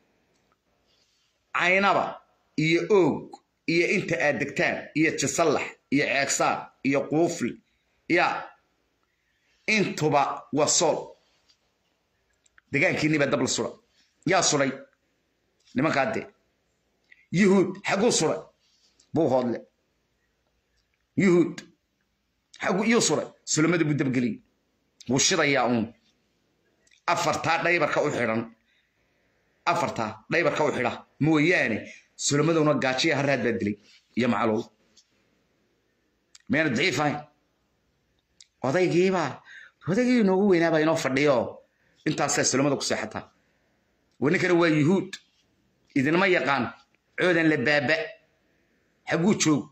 aynaba iyo oog iyo inta aad degtaan iyo jasallax iyo ceegsaar iyo quufli ya intuba wasol deegaankiina ba dabl sura yaa suray nimankaade yahuud xagu suray buu hoodle yahuud xagu iyo suray sulamada buu dabgeli وشريا أفرتا دايبر كأوحران أفرتا دايبر كأوحرا موياني سلمدو نقاشي هراد بدلي يا معلول مين الضعيف هاي وضعي جيبا وضعي نوغو وينا باينو فرديو انت أساس سلمدو كسيحتها ونكر هو يهود إذن ما يقان عودا لبابا حقو تشوق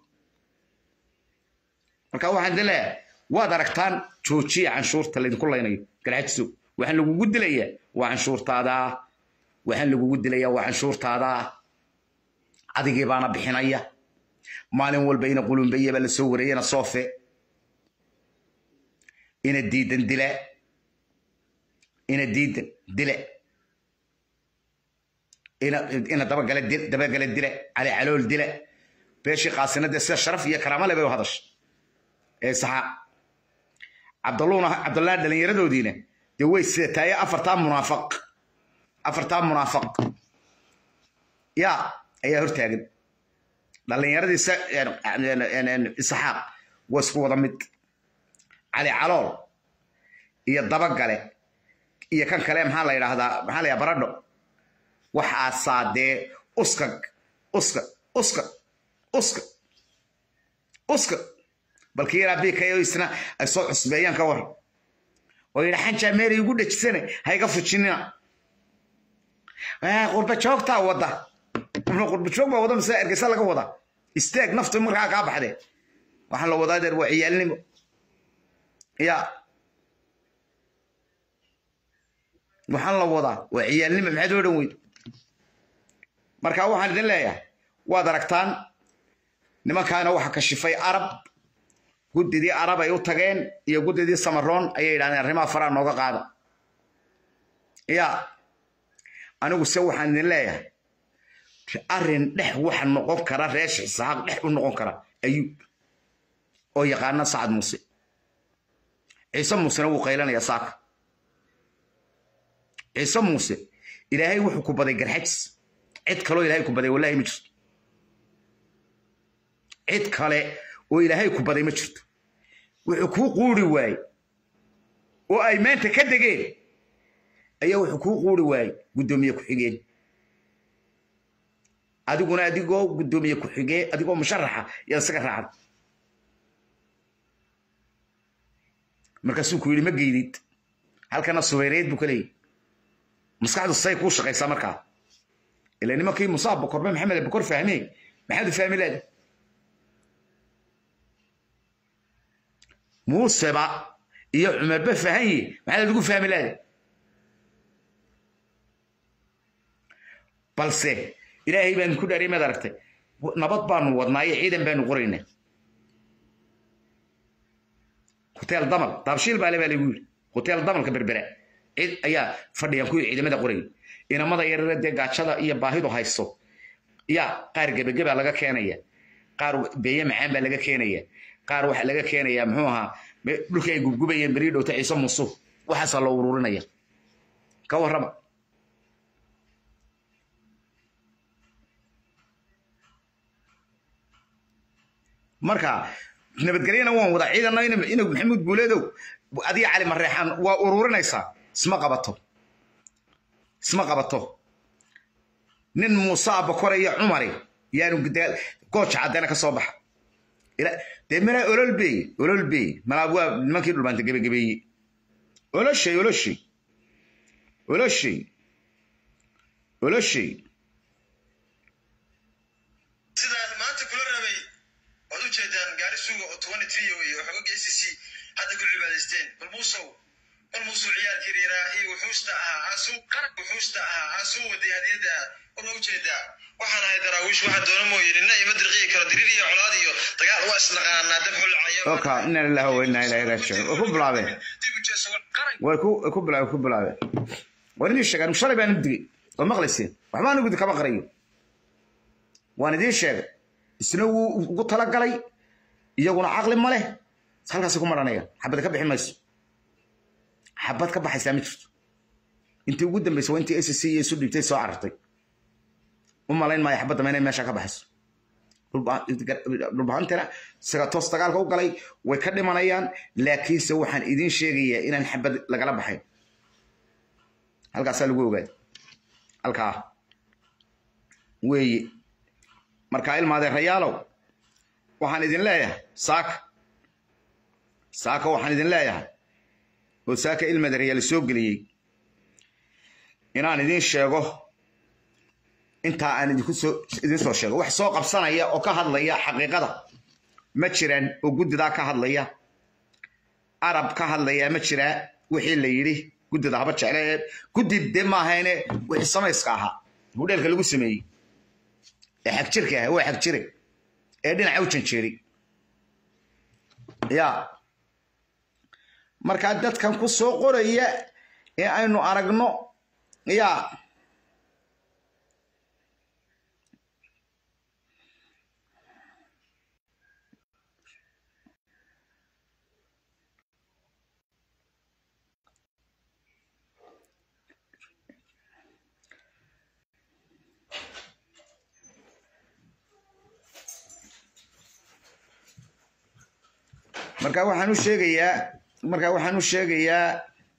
marka waxaan dilayaa waad aragtaan joojiya canshuurta la idinku leynayo garaajiso waxaan lagu dilayaa waa canshuurtaada waxaan lagu dilayaa waa canshuurtaada adigii baana bixinaya maalin walba ina qulunbayaba la soo wareeyana soofe ina diidan dile ina dabagala dile cali calool dile beeshii qaasinada sida sharaf iyo karaamo leh bay u hadash صح عبد الله دلنيردودينا دي وي سيتاي افرتا منافق يا ايا هرتاغن دلنيردي يعني اسحاق واسكو ودا مid علي علول iyo dabagale iyo kan kale maxaa la yiraahdaa maxaa la baradho waxa saade uska balkii rabbi kayo isna ay soo cusbeeyaan ka war oo ila xanja meeri ugu dhajisane hayga fujinina qurba joogta wada qurba joog wada mise ergeysa laga wada istaag naftu markaa ka baxday waxaan la wadaa deer waa ciyaalnimo ya waxaan la wadaa waa ciyaalnimo maxay doo dhan weyd marka waxaan idin leeyahay waad aragtaan nimankaana waxa ka shifay arab guddidii arab ay u tageen iyo guddidii samaroon ayay yidhahdeen arrimaha faraa nooga qaada yaa anigu se waxaan idin leeyahay arrin dhex waxa noqon kara reesh isaaq dhex u noqon kara ayuub oo yaqaana sacad muuse ciise muusena wuu qaylanaya saaka ciise muuse ilaahay wuxuu ku baday garxajis cid kaloo ilaahay ku baday wallaahi ma jirto cid kale oo ilaahay ku baday ma jirto wuxuu kuu quuri waayey oo ay maanta ka degeen ayaa wuxuu kuu quuri waayey guddoomiye ku-xigeen adiguna adigoo guddoomiye ku-xigeen adigoo musharaxa yaa isaga raacad markaasuu ku yidhi ma geydid halkana subayreed buu ka leeyahy maskaxdu say kuu shaqaysaa markaa ilaa nimankii musaab bokorbe maxamed bokor fahmey maxaad u fahmi leedahay muuseba iyo cumarba fahanyi maxaad adigu fahmi leedahay balse ilaahay baan ku dhaariyay maad aragtay nabad baanu wadnaayo ciidan baanu qoraynaa hotel damal daabshiil baa lagu yidhi hotel damalka berbera cid ayaa fadhiyan ku ciidamada qoray inamada yarare dee gaajada iyo baahidu haysto yaa qaar gebageba laga keenaya qaar beeye macaan baa laga keenaya qaar waxa laga keenaya muxuu ahaa dhulka ay gubgubayeen beri dhowta ciise muuse waxaasaa loo ururinaya ka warrama marka nabadgelyana waan wada ciidana inuu maxamuud guuleedow adiga cali mareexan waa ururinaysaa isma qabato nin muuse abakore iyo cumari yaanu gooja caddeena ka soo baxa dee mana ololbey malaab waa nimankii dhulbaanta gebagebeeye oloshay sidaan maanta kula rabay waad u jeedaan gaari suuga oo 23 iyo xoogga ACC hadda ku cibaadaysteen bal muusow ciyaarkii reeraa iyo wuxuusta ahaa asuu waday hadiyada oo u jeedaa waxaan ahay daraawiish waxaan doona mooyirina iyo madriqiye kala dirir iyo colaad iyo dagaal waa isnaqaanaa dab xul cayo oka inna lillahi wa inna ilayhi raaji'uun ku bilaabeen ku bilaabeen warini sheegan shalay baan digay oo maqlayseen waxbaan ugu kama qarayo waan idin sheegay isna wuu ugu talagalay iyaguna caqli ma leh halkaas ku maranaya xabad ka bixin mayso xabad ka baxaysa ma jirto intii ugu dambeysay waa intii ACC iyo isu dhigtay soo carartay umalayn maayo xabadda inay meesha ka baxayso dhulbaantana isaga toos dagaalka u galay way ka dhimanayaan laakiinse waxaan idin sheegayaa inaan xabad lagala baxayn halkaasaa lagu ogaaday halkaa weeye markaa ilmaadee rayaalow waxaan idin leeyahay saaka waxaan idin leeyahay oo saaka ilmada rayaal soo geliyey inaan idin sheego intaa aan idin soo sheego wax soo qabsanaya oo ka hadlaya xaqiiqada ma jiraan oo guddidaa ka hadlaya arab ka hadlaya ma jiraa wixii la yidhi guddida haba jeclee guddide maahayne wixii samayska ahaa hudheelka lagu sameeyey ee xagjirka ah waa xagjire ee dhinaca u janjeeri yaa markaa dadkan ku soo qoraya ee aynu aragno yaa marka waxaan u sheegayaa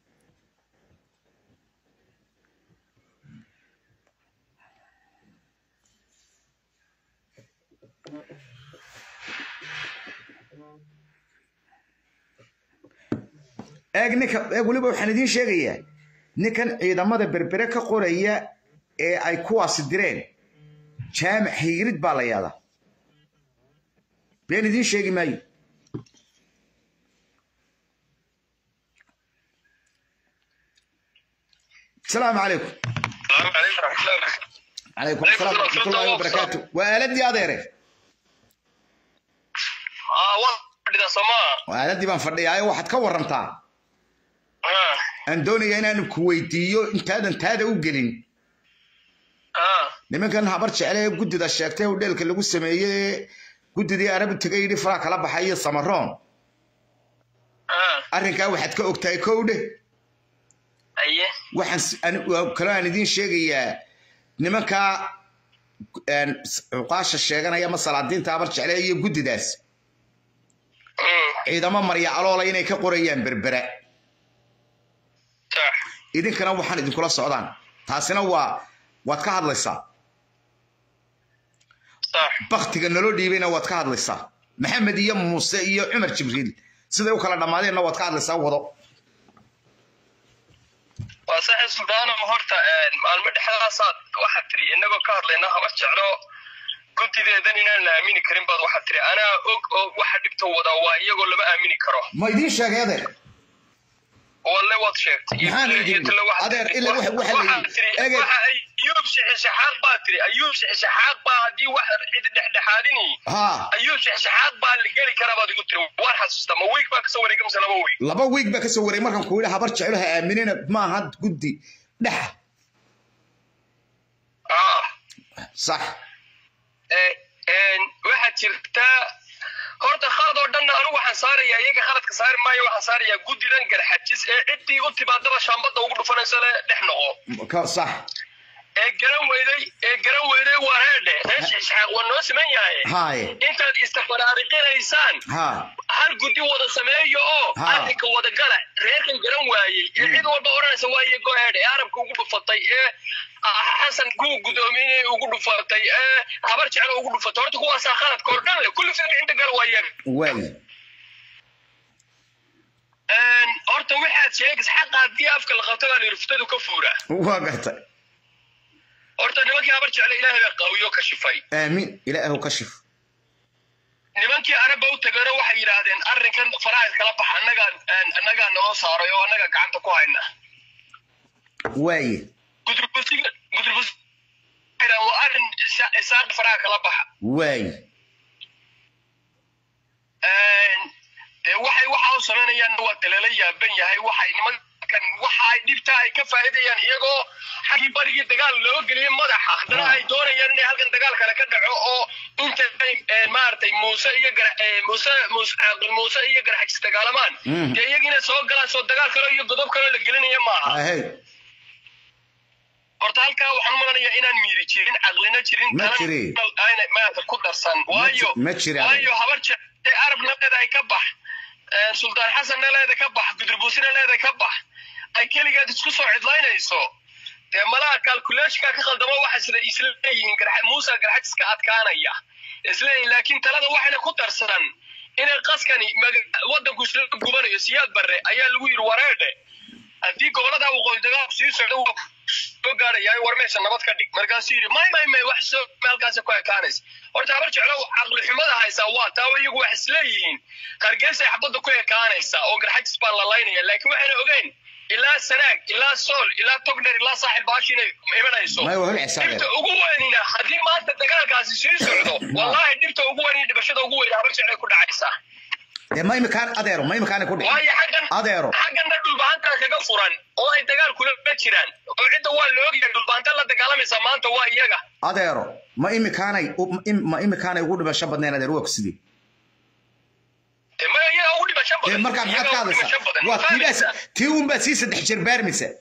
weliba waxaan idiin sheegayaa ninkan ciidamada berbere ka qoraya ee ay kuwaasi direen jaamac hiirid baa la yaadaa been idiin sheegi maayo السلام عليكم. عليكم السلام ورحمة الله وبركاته. وآلدي أديري. واحد somaa waaladii baan fadhiyaa waxaad ka warantaa aan doonaya inaan ku weydiiyo intaadan taada u gelin nimankan habar jecel guddida sheegtay oo dheelka lagu sameeyay guddidii Arab tagay yiri fara kala baxay Samaroon arrinka waxaad ka ogtahay kowde waxaan kala idin sheegayaa nimanka cuqaasha sheeganaya masalaadiinta habar jecel iyo guddidaas ciidamo marya aloola inay ka qorayaan berbera idinkana waxaan idinkula socdaan taasina waad ka hadlaysaa baktiga naloo dhiibayna waad ka hadlaysaa maxamed iyo muuse iyo cumar jibriil siday u kala dhamaadeenna waad ka hadlaysaa wado waa sax suudaan horta maalmo dhexdaasaad waxaad tiri inagoo ka hadlayna habar jeclo guddideedan inaan la aamini karin baad waxaad tiri anaa og oo waxa dhibta wada waa iyagoo lama aamini karo ma idiin sheegay adeer والله واتشيت أدير إلا واحد أيوب شحات باتري أيوب شحات بادي واحد عيد دحدحادني أيوب شحات با اللي قال كرا بادي قلت له واحد سيستم ويك باك سوري كم سنة ويك لبا ويك باك سوري ما كان كويلها برجع لها آمنين ما هاد قدي دح صح واحد شركتا horta khalad oo dhan anigu waxaan saarayaa iyaga khaladka saari maayo waxaan saarayaa guddidan garxajis ee ciddii u timaadaba shaambada ugu dhufanaysa le dhex noqo sax garan weyday waa heedhe reeshaaq waa noo siman yahay intaad istafaraariqinaysaan hal guddi wada sameeyo oo arrinka wada gala reerkan garan waayey ee cid walba odhanaysa waa iyago heedhe arabka ugu dhufatay ee حسن قدومي وقدفتي عبرت على وقدفتي horta kuwaas khalad koordhan leh kullu sida inta gal waayeen horta waxaad sheegis xaq hadii afka la qabto la riftadu ka fuura waa gartay horta nimankii habar jecel ilaahay baa qawiyo ka shifay aamin ilaahay ka shif nimankii araba u tagaro waxay yiraahdeen arrinkan faraad kala bax annaga noo saaray oo annaga gacanta ku hayna waaye gudrubus وأرن إساق فراك لبح واي waxay waxa uu sameeyaan waa talaalaya ban yahay waxay nimankan waxay dhibtaay ka faa'iideyaan iyagoo xaqi barigi dagaal loo geliyay madaxa hadana ay doonayaan inay halkan dagaal kale ka dhaco oo inta ay maartay Muuse iyo garxajis dagaalamaan iyagina soo galaan soo dagaal kale iyo godob kale la gelinayo maaha horta halkaa waxaan umaleeyaa inaan miiri jirin aqlina jirin ayna maanta ku darsan waayo habar jecel arab nabad ay ka bax sultaan xasan leeda ka bax gudurbuusina leeda ka bax ay kaligeed isku soo cidlaynayso malaha calculation ka qaldamo waxa isla leeyihiin Muuse garxajiska adkaanaya laakiin talada waxayna ku darsan inay qaskani wadanku isla gubanayo siyaad barre ayaa lagu yiri wareede haddii gobolada waqooyi dagaal sii socdo oo gaaraya war meesha nabad ka dhig markaas yiri may wax soo meelkaas ku ekaanays horta habar jecel aqli xumada haysa waa taa iyagu wax isleeyihiin qargeys ay xabada ku ekaanaysa oo garxajis baa la laynaya laakiin waxay ogeyn ilaa sanaag ilaa sool ilaa togdheer ilaa saaxil baashina imanayso dibta ugu weynina haddii maanta dagaalkaasi sii socdo wallahi dibta ugu weyn dhibashada ugu weyn habar jecel ku dhacaysa ما يمكن أديره ما يمكن يكون أديره حاجة ندل بانتا كذا فران الله يتقال كل بتشران وعند هو اللي يجي ندل بانتا لا تقال من زمان توا يجا أديره ما يمكن يقول بشباب نينا دروك سدي ما يجي أقول بشباب مركب حد كذا وكيلاس تيوم بسيس الحجر بارمسة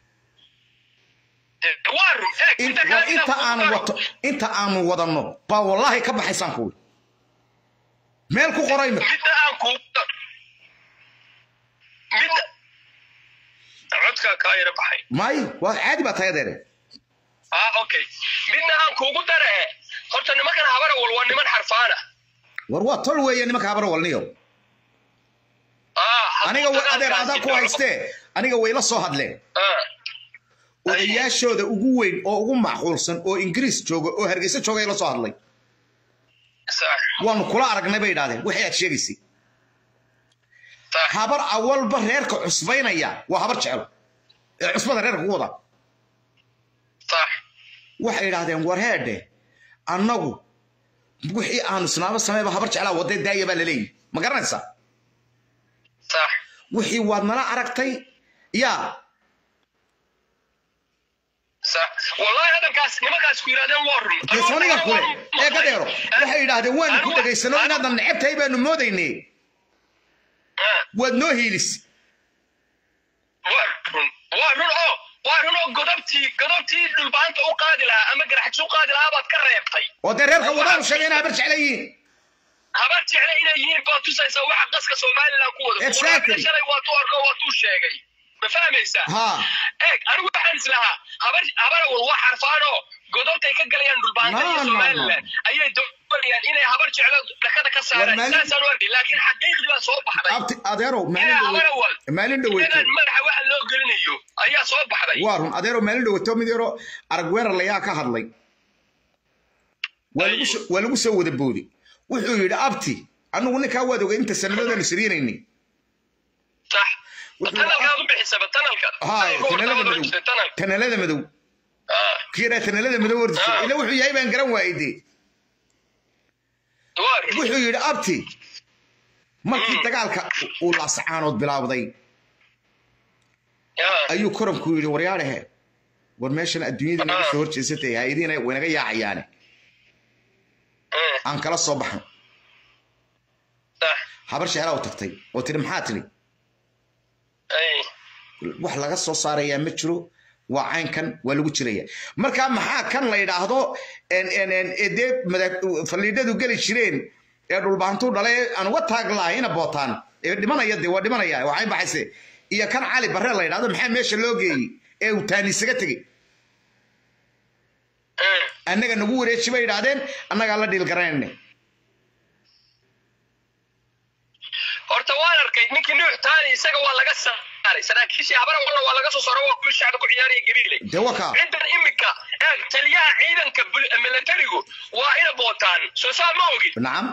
أنت أنا وضنه با والله كم حسن كول مالكو قريمة عدك كاير بحي ماي عادي بطايا داري اوكي منا انكو قدره قلت ان ما كان هبر اول من حرفانه وروا طول ويا نمك هبر ولنيو aniga adeer adaa ku hayste aniga way la soo hadleen odayaashooda ugu weyn oo ugu macquulsan oo Ingiriis jooga oo Hargeysa jooga la soo hadlay waan kula aragnay bay yiraahdeen waxay aad sheegaysay habar awalba reerka cusbaynaya waa habar jecel cusbada reerka ku wada waxay yiraahdeen war heede annagu wixii aan isnaaba sameeyba habar jecel waday daayaba la leeyahay ma garanaysaa صح wixii waad nala aragtay yaa صح والله هذا كاس نما كاس كيرادن ورن telefooniga kule ee gadeero waxay yiraahdeen waan ku dhageysano inaad nacabtay baanu moodaynay waad noo hiilis warun oo godobtii dhulbaanta u qaadi lahaa ama garaxad u qaadi lahaa baad ka reebtay oo dareerka wadaan sheegay inay habar jeclayeen inay yihiin baad tusaysaa waxa qaska Soomaaliland ku wada shalay waa tu arko waa tu sheegay ma fahmaysaa anigu waxaan islahaa habar waa xarfaano godobtay ka galayaan dhulbaanta Soomaaliland ayay doonayaan inay habar jeclo dhakada ka saaraan saasaan wardi laakiin xaqiiqdii baa soo baxday adeero maalin dhaweeyay madaxa waxa loo gelinayo ayaa soo baxday waarun adeero maalin dhaweeyo mid yaro arag weerar la yaa ka hadlay waa lagu soo wada boodi wuxuu yiri abti anigu ninka waad ogay inta sanadoodaan sariirayni صح tanalka u bixisaba tanalka tanalada madow kira tanalada madow wardiisa ila wuxuu yahay baan garan waayday wuxuu yiri abti markii dagaalka uu la sacaanood bilaawday ayuu koranku yiri waryaarahe war meeshan adduunyada naga soo horjeesatay hay'adiina wanaga yaacayaan aan kala soo baxno habar sheelaa u tagtay oo tiri maxaa tiri wax laga soo saaraya ma jiro waa caynkan waa lagu jiraya marka maxaa kan la yiraahdo de faliidadu gali jireen ee dhulbaantu dhalay aan uga taag lahayn bootaan ee dhimanaya de waa dhimanaya waxay baxayse iyo kan cali barre la yiraahdo maxaa meesha loo geeyay ee uu taani isaga tagay annaga nagu wareeji bay yiraahdeen annaga la dhiil garaynay horta waan arkay ninkii nuux taani isaga waa laga saaray saraakiishii habara waa laga soo saaray oo ku shacabka ku ciyaaraya gabiilay dawaka intan imika taliyaha ciidanka militarigu waa ina bootaan soo saama ogid nacam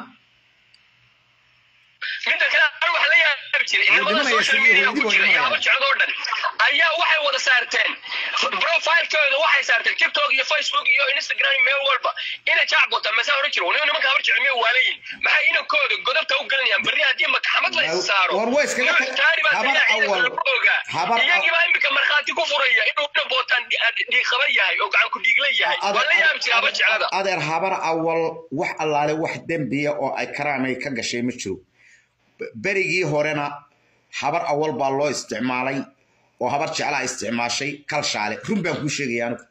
midda kale waxa la yaab jiray inama social media ku jira iyo haba jecdoo dhan ayaa waxay wada saarteen profile-kooda waxay saarteen TikTok iyo Facebook iyo Instagram meel walba ina jacbota masaa hore jiro inuu nimanka habar jecel waalayin maxay ina kooda godobta u galanayaan bari hadii maxkamad la saaro war way iskaga habar iyagii baa imika marxaati ku furaya inuu bootaan dhiiqaba yahay oo gacan ku dhiigla yahay wala yaab jiray haba jeclada adeer habar awal wax allaale wax dambiya oo ay karaamay ka gashay ma jiro berigii horena habar awal baa loo isticmaalay oo habar jeclaa isticmaashay kalshaale run baan ku sheegay anigu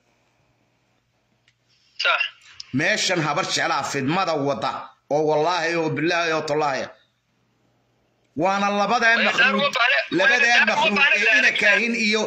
صح meeshan habar jeclaa fidmada wada oo wallaahi oo billaahi oo tallaahi وانا لبدا مخلوق ina kaahin iyo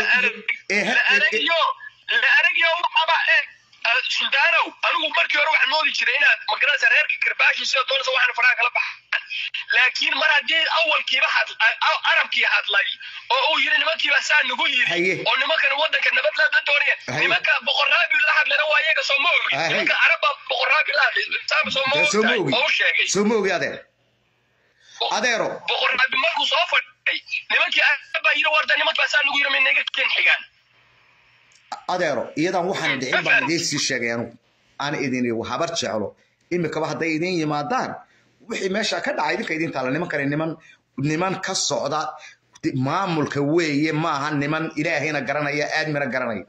سلطانو أنا مركي أروح الماضي كرينا مقرأة ريرك كرباش يصير دولة واحد فراغ لبح لكن مرة دي أول كي بحث عرب كي حد لي أو يري نما كي بس أنا نقول يري أو نما كان وضع كان نبت لا دورية نما كان بقرابي الله لنا وياك سموه نما كان عرب بقرابي الله سموه أو شيء سموه يا ده أديرو بقرابي ما هو صافر نما كي أبا يري ورد نما بس أنا نقول من نيجي كين حجان adeero iyadan waxaan dhicin baan idin sheegayno aan idin habar jeclo imika wax haday idin yimaadaan wixii meesha ka dhacay idinka idin taala niman ka socda maamulka weeye ma aha niman ilaahayna garanaya aadmina garanaya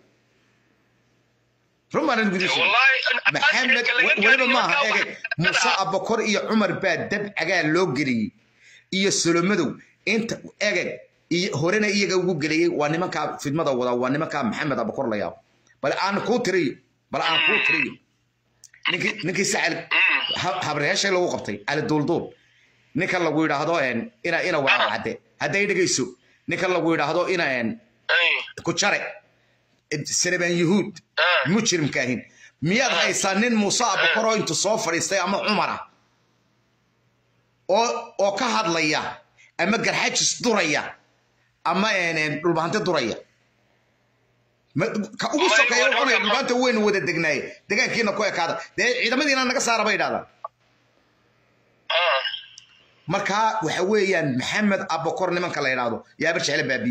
rumaan gudisho maxamed waliba ma aha eege musa abakor iyo umar baa dab agaa loo geliyay iyo solomadow inta eege horena iyaga ugu galiyay waa nimanka fidmada wada waa nimanka maxamed abakor la yaab bal aan ku tiriyo ninki saal habreeshay lagu qabtay al duulduul ninka lagu yiraahdo ina waa cadde haday dhageyso ninka lagu yiraahdo ina ku jare sirban yahuud mujrim kaahin miyaad haysan nin musa abakor oo inta soo fariistay ama umara oo ka hadlaya ama garxajis duraya ama dhulbaanta duraya ka ugu sokeeyo wuxuu dhulbaanta weyn wada degnay deegaankiina ku ekaada ciidamadiina naga saara bay dhaadaan marka waxa weeyaan maxamed abakor nimanka la yiraahdo yaa bar jecel baabi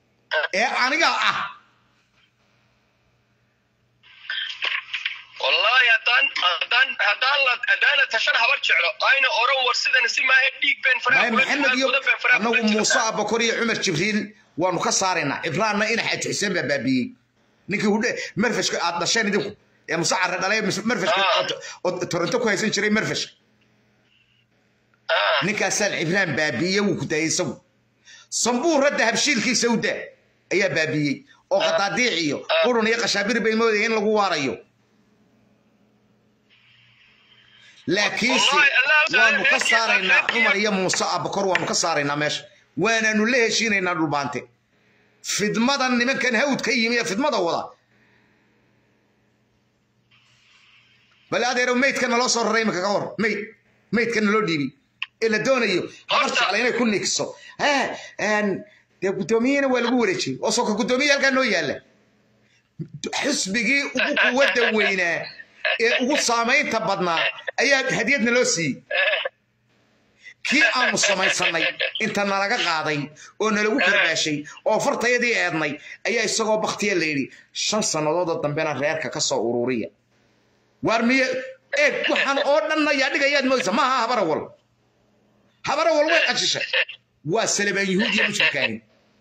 aniga والله والله هدان تشن هبر جعله أنا أورو ورسدنا نسمع هديك بين فرق محمد يوم أنا وموسى بكري عمر جبريل ومكسرنا إبراهيم إن حيت حسين بابي نيجي هو مرفش عطشان يدو يا مسعر عليه مرفش تورنتو كويسين شري مرفش نيكا سال إبراهيم بابي وكده يسوي صنبور رد هبشيل كي سوداء أي بابي أو قطاديعيو قولون يا قشابير بيمودين لغواريو لكن ومكسرنا عمر يا موسى بكر ومكسرنا ماشي وانا نليه شينينا دولبانتي فدمدا نمن كان هود كيميا فدمدا ودا بل هذا ميت كان لو سو ريمك كور ميت كان لو ديبي الا دونيو هبرت علينا كل نكسو ها ان قدومينا ولا غوريجي او سو قدومي halka noo yaala xisbigi ugu quwada weyna ee ugu saameynta badnaa ayaa hadiyadna loo siiyay kii aanu samaysanay inta nalaga qaaday oo nalagu karbaashay oo fartayadii eednay ayaa isagoo baqtiye leeyri 5 sanadood dambena reerka ka soo ururiya warmiye waxaan oo dhan ayaa dhigayaad mooysa ma aha habarawal way qashishay waa salabaan yahuudiya mushrikaan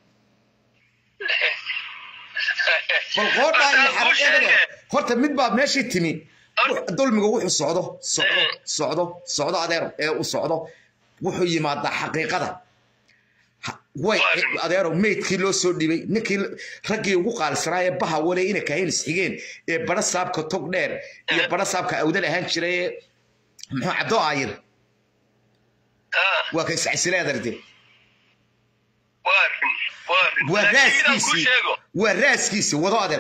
balqoodha iyo xarqeeda horta mid baa meeshii timi dulmiga wuxuu socdo adeero ee u socdo wuxuu yimaadaa xaqiiqada way adeero meedkii loo soo dhibay ninkii raggii ugu qaalsanaayay baha wale inay kahayn isxigeen ee bara saabka tog dheer iyo bara saabka awdal ahaan jiray muxuu caddo aayir waa kay sacsilaadarte وراسكيسي وضع هذا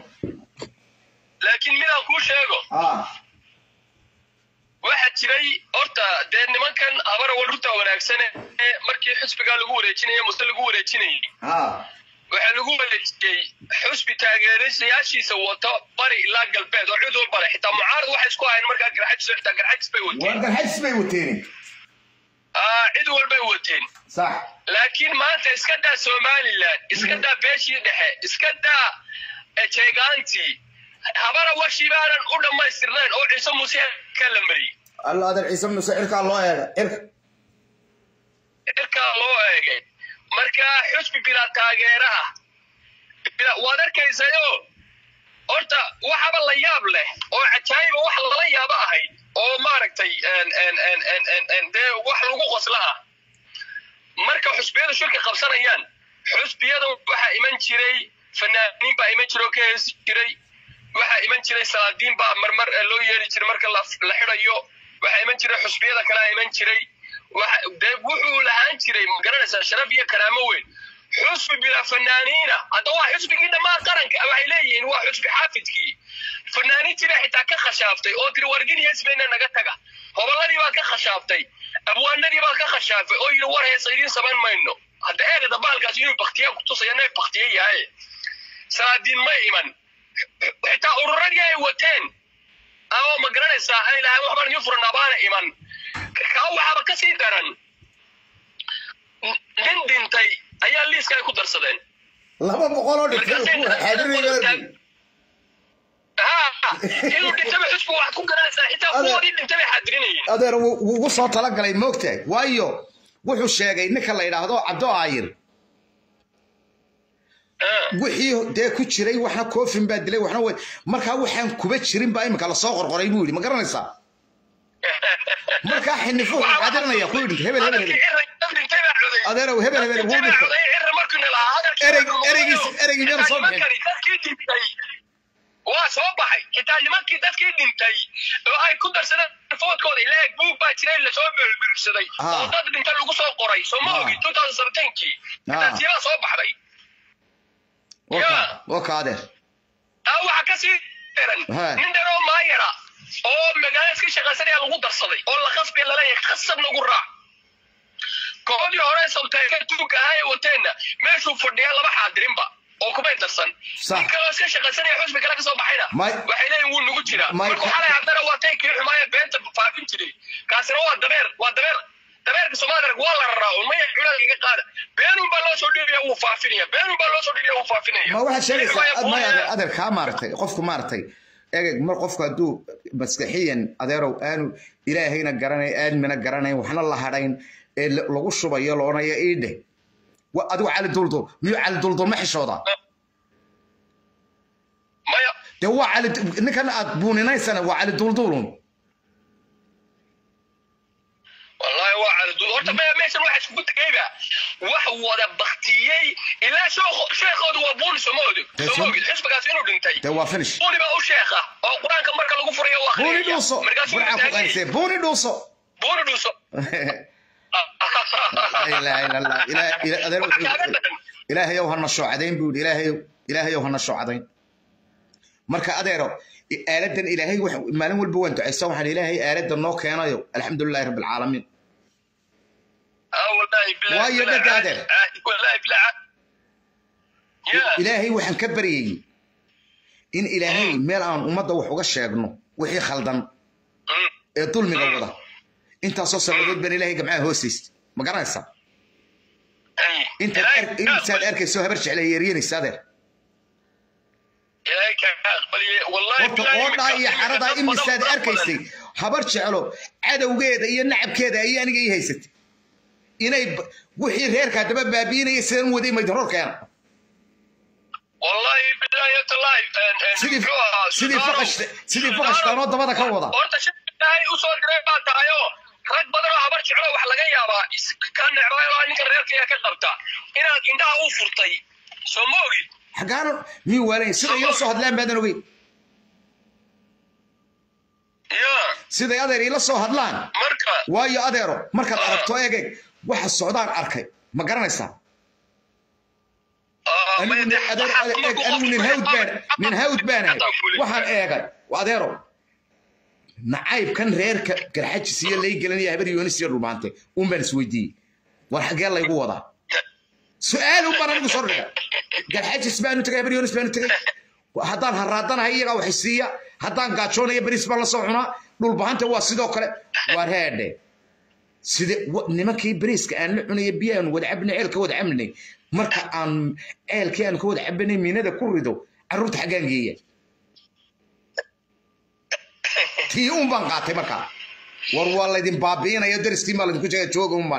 لكن مين أكو شيء واحد شيء أرتا ده نمان كان أبغى ورطة ولا أكسنة مركي حسب قالوا جوري تشيني مستل جوري تشيني وحلو جوري حسب تاجر سياسي سوته بري لا قلبه وعدو بري حتى معارض واحد سكوا يعني مركي قرحت سويته قرحت سبيوتيني عدو البيوتين صح لكن ما أنت إسكندا سوماليلاند إسكندا بيشي دحى إسكندا تشيغانتي هبارا وشيبانا ولا ما يصيرلين أو عيسى موسى كلام بري الله هذا عيسى موسى إركا الله يا إركا الله يا مركا حسب بلا تاجرها بلا وذاك يزيو أرتا وحب الله يابله أو عجايب وحب الله يابه هاي أو ماركتي أن ده وحب لوجو لها marka xusbiyada shirka qabsanayaan xusbiyada waxa iman jiray fanaaniin baa iman jiray ka hees jiray waxa iman jiray salaadiin baa marmar loo yeeri jiray marka la xirayo waxa iman jiray xusbiyada kale iman jiray waxa wuxuu lahaan jiray magaranaysa sharaf iyo karaamo weyn xusbi bila fanaaniina hada waa xusbigii dhamaan qaranka waxay leeyihiin waa xusbi xaafidkii fanaaniintii xitaa ka khashaaftay oo tiri wargin yeesbeena naga taga hobaladii baa ka khashaaftay abwaanadii baa ka khashaafay oo yiri war heesaydiin saban mayno hada eegada baalkaas inuu baqtiya ku tusayna baqtiya yahay saadin ma iman xitaa ururadii ay wateen oo magaranaysa ay lahayn waxba ñu furna baana iman ka waxba ka sii daran nin dhintay ayaa liiska ay ku darsadeen 200 oo dhintay xadiriyay inuu dhintay xusbu wax ku garanaysaa xitaa kuwoodii dhintay xadirinayeen adeer wuu soo tala galay moogtay waayo wuxuu sheegay ninka la yiraahdo Cabdo Aayir wixii dee ku jiray waxna koofin baa dilay waxna way marka waxaan kuba jirin baa imka la soo qorqoray buu yiri ma garanaysaa marka xinifo xadirinaya ku yiri hebel adeer hebel wuu dhintay ereygiisa soo baxay waa soo baxay xitaa nimankii dadkii dhintay oo ay ku darsadeen foodkooda ilaa buug baa jiray la soo bilbilsaday oo dad dhintay lagu soo qoray Soomaali 2017kii taasiba soo baxday وكاده waxa ka sii xiran nin daro maayara oo magaalada shaqaysay lagu darsaday oo la qasbi la leeyahay qasab lagu raac koodii hore sabtay ka tuuga ay wateena meeshu fadhiya laba xaadirinba oo ku baydarsan ninka oo shaqaysay xusbi kala ka soo baxayna waxay leeyihiin wuu nagu jira marka xalay hadana waa tay kii xumaaya beenta faafin jiray kaasina waa dabeerka Soomaaliya waa la raaco ma yahay iga qaada beenun baa loo soo dhiibaya uu faafinaya ma waxa sheegaysaa ma adeer ka maartay qofku maartay eeg mar qofka haduu maskaxiyan adeerow aanu ilaahayna garanay aadmina garanay waxna la hadayn ee lagu shubayo loonaya iidhe wa adigu cali duldul miyu cali duldul ma xishooda maya de waa cali ninkan aad buuninaysana waa cali duldulun والله واحد horta meeshan waxa isku tagayba wax wada baqtiyay ila sheekhood waa buul Soomaali xisbigaas inuu dhintay de waa finish buuli ba u sheekha oo quraanka marka lagu furayo waa buuni dhuuso buuni dhuuso ilaahay oo hana socdayn buu ilaahay oo hana socdayn marka adeero aaladan ilaahay wax maalin walba waan ducaysan waxaan ilaahay aaladan noo keenayo alxamdulillaah rabbil caalamiin wallahi billahi waayo dadaadeer wallahi billahi ilaahay waxaan ka baryay in ilaahay meel aan ummadda wax uga sheegno wixii khaldan ee dulmiga wada intaasoo sanadood baan ilaahay gamcaha hoostiisa ma garanaysaa intaad arkayso habar jeclay yeeryanaysa adeer horta qoodhaa iyo xaradaa imisaad arkaysay habar jeclo cadowgeeda iyo nacabkeeda ayay aniga ii haysatay inay wixii reerkaa daba baabiinaya sidaan waday maydhororkeena والله بالله يطلع sidii faqashtaanoo dabada ka wada horta shaqay u soo diray baa tahayo rag badan oo habar jeclo wax laga yaabaa ka necbaa ninka reerka ka qabta inaad indhaha u furtay soo moogid xagaano mi waalay sida iyo soo hadlaan baadan ogey siday adeer ila soo hadlaan marka waayo adeero markaad aragto eeg waxa socdaan arkay ma garanaysaa من هاود بان waxaan eegay adeero naayb kan reerka garxajisiyo lay gelinaya habar yoonis iyo rubaante baan isweydiiyay war xagee la igu wada su'aal baan anigu soo dhigay garxajis baan u tagay habar yoonis baan u tagay haddaan haraadanahay iyaga wax siiya haddaan gaajoonayo baris baan la soo cunaa dhulbaanta waa sidoo kale waa reedhe sida nimankii bariiska aan la cunay biyaan wada cabnay ceelka wada cabnay marka aan ceelkii aan ka wada cabnay miinada ku rido carruurta xagaan geeya tii baan qaatay marka war waa la idin baabiinayo dariskii ma la idinku jooga baan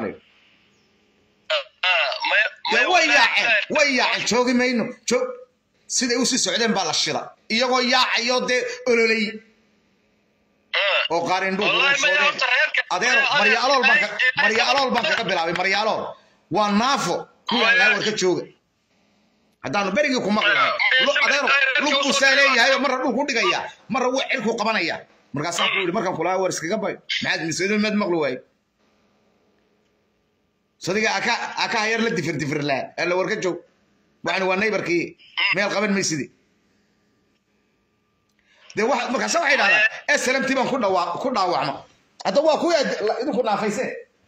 way yaaceen joogi mayno siday u sii socdeen baa la shida iyagoo yaacayo dee ololay oo qaarin dhul adeero marya alool baan kaga bilaabay marya alool waa naafo kuwa laawar ka jooga haddaanu berigii ku maqlahay adeero lug buu saaleeyahay oo marra dhulku dhigaya marra wuu cirku qabanaya markaasaan ku yidhi markaan kulaa war iskaga bay maxaad miseedo maad maqli waaye sadiga aka hayar la difir laa alla war ka joog waxaan waa naybarkii meel qaban maysidi de markaasa waxay dhahdaan SLMT baan ku dhaawacno hadda waa kuwa idinku dhaafayse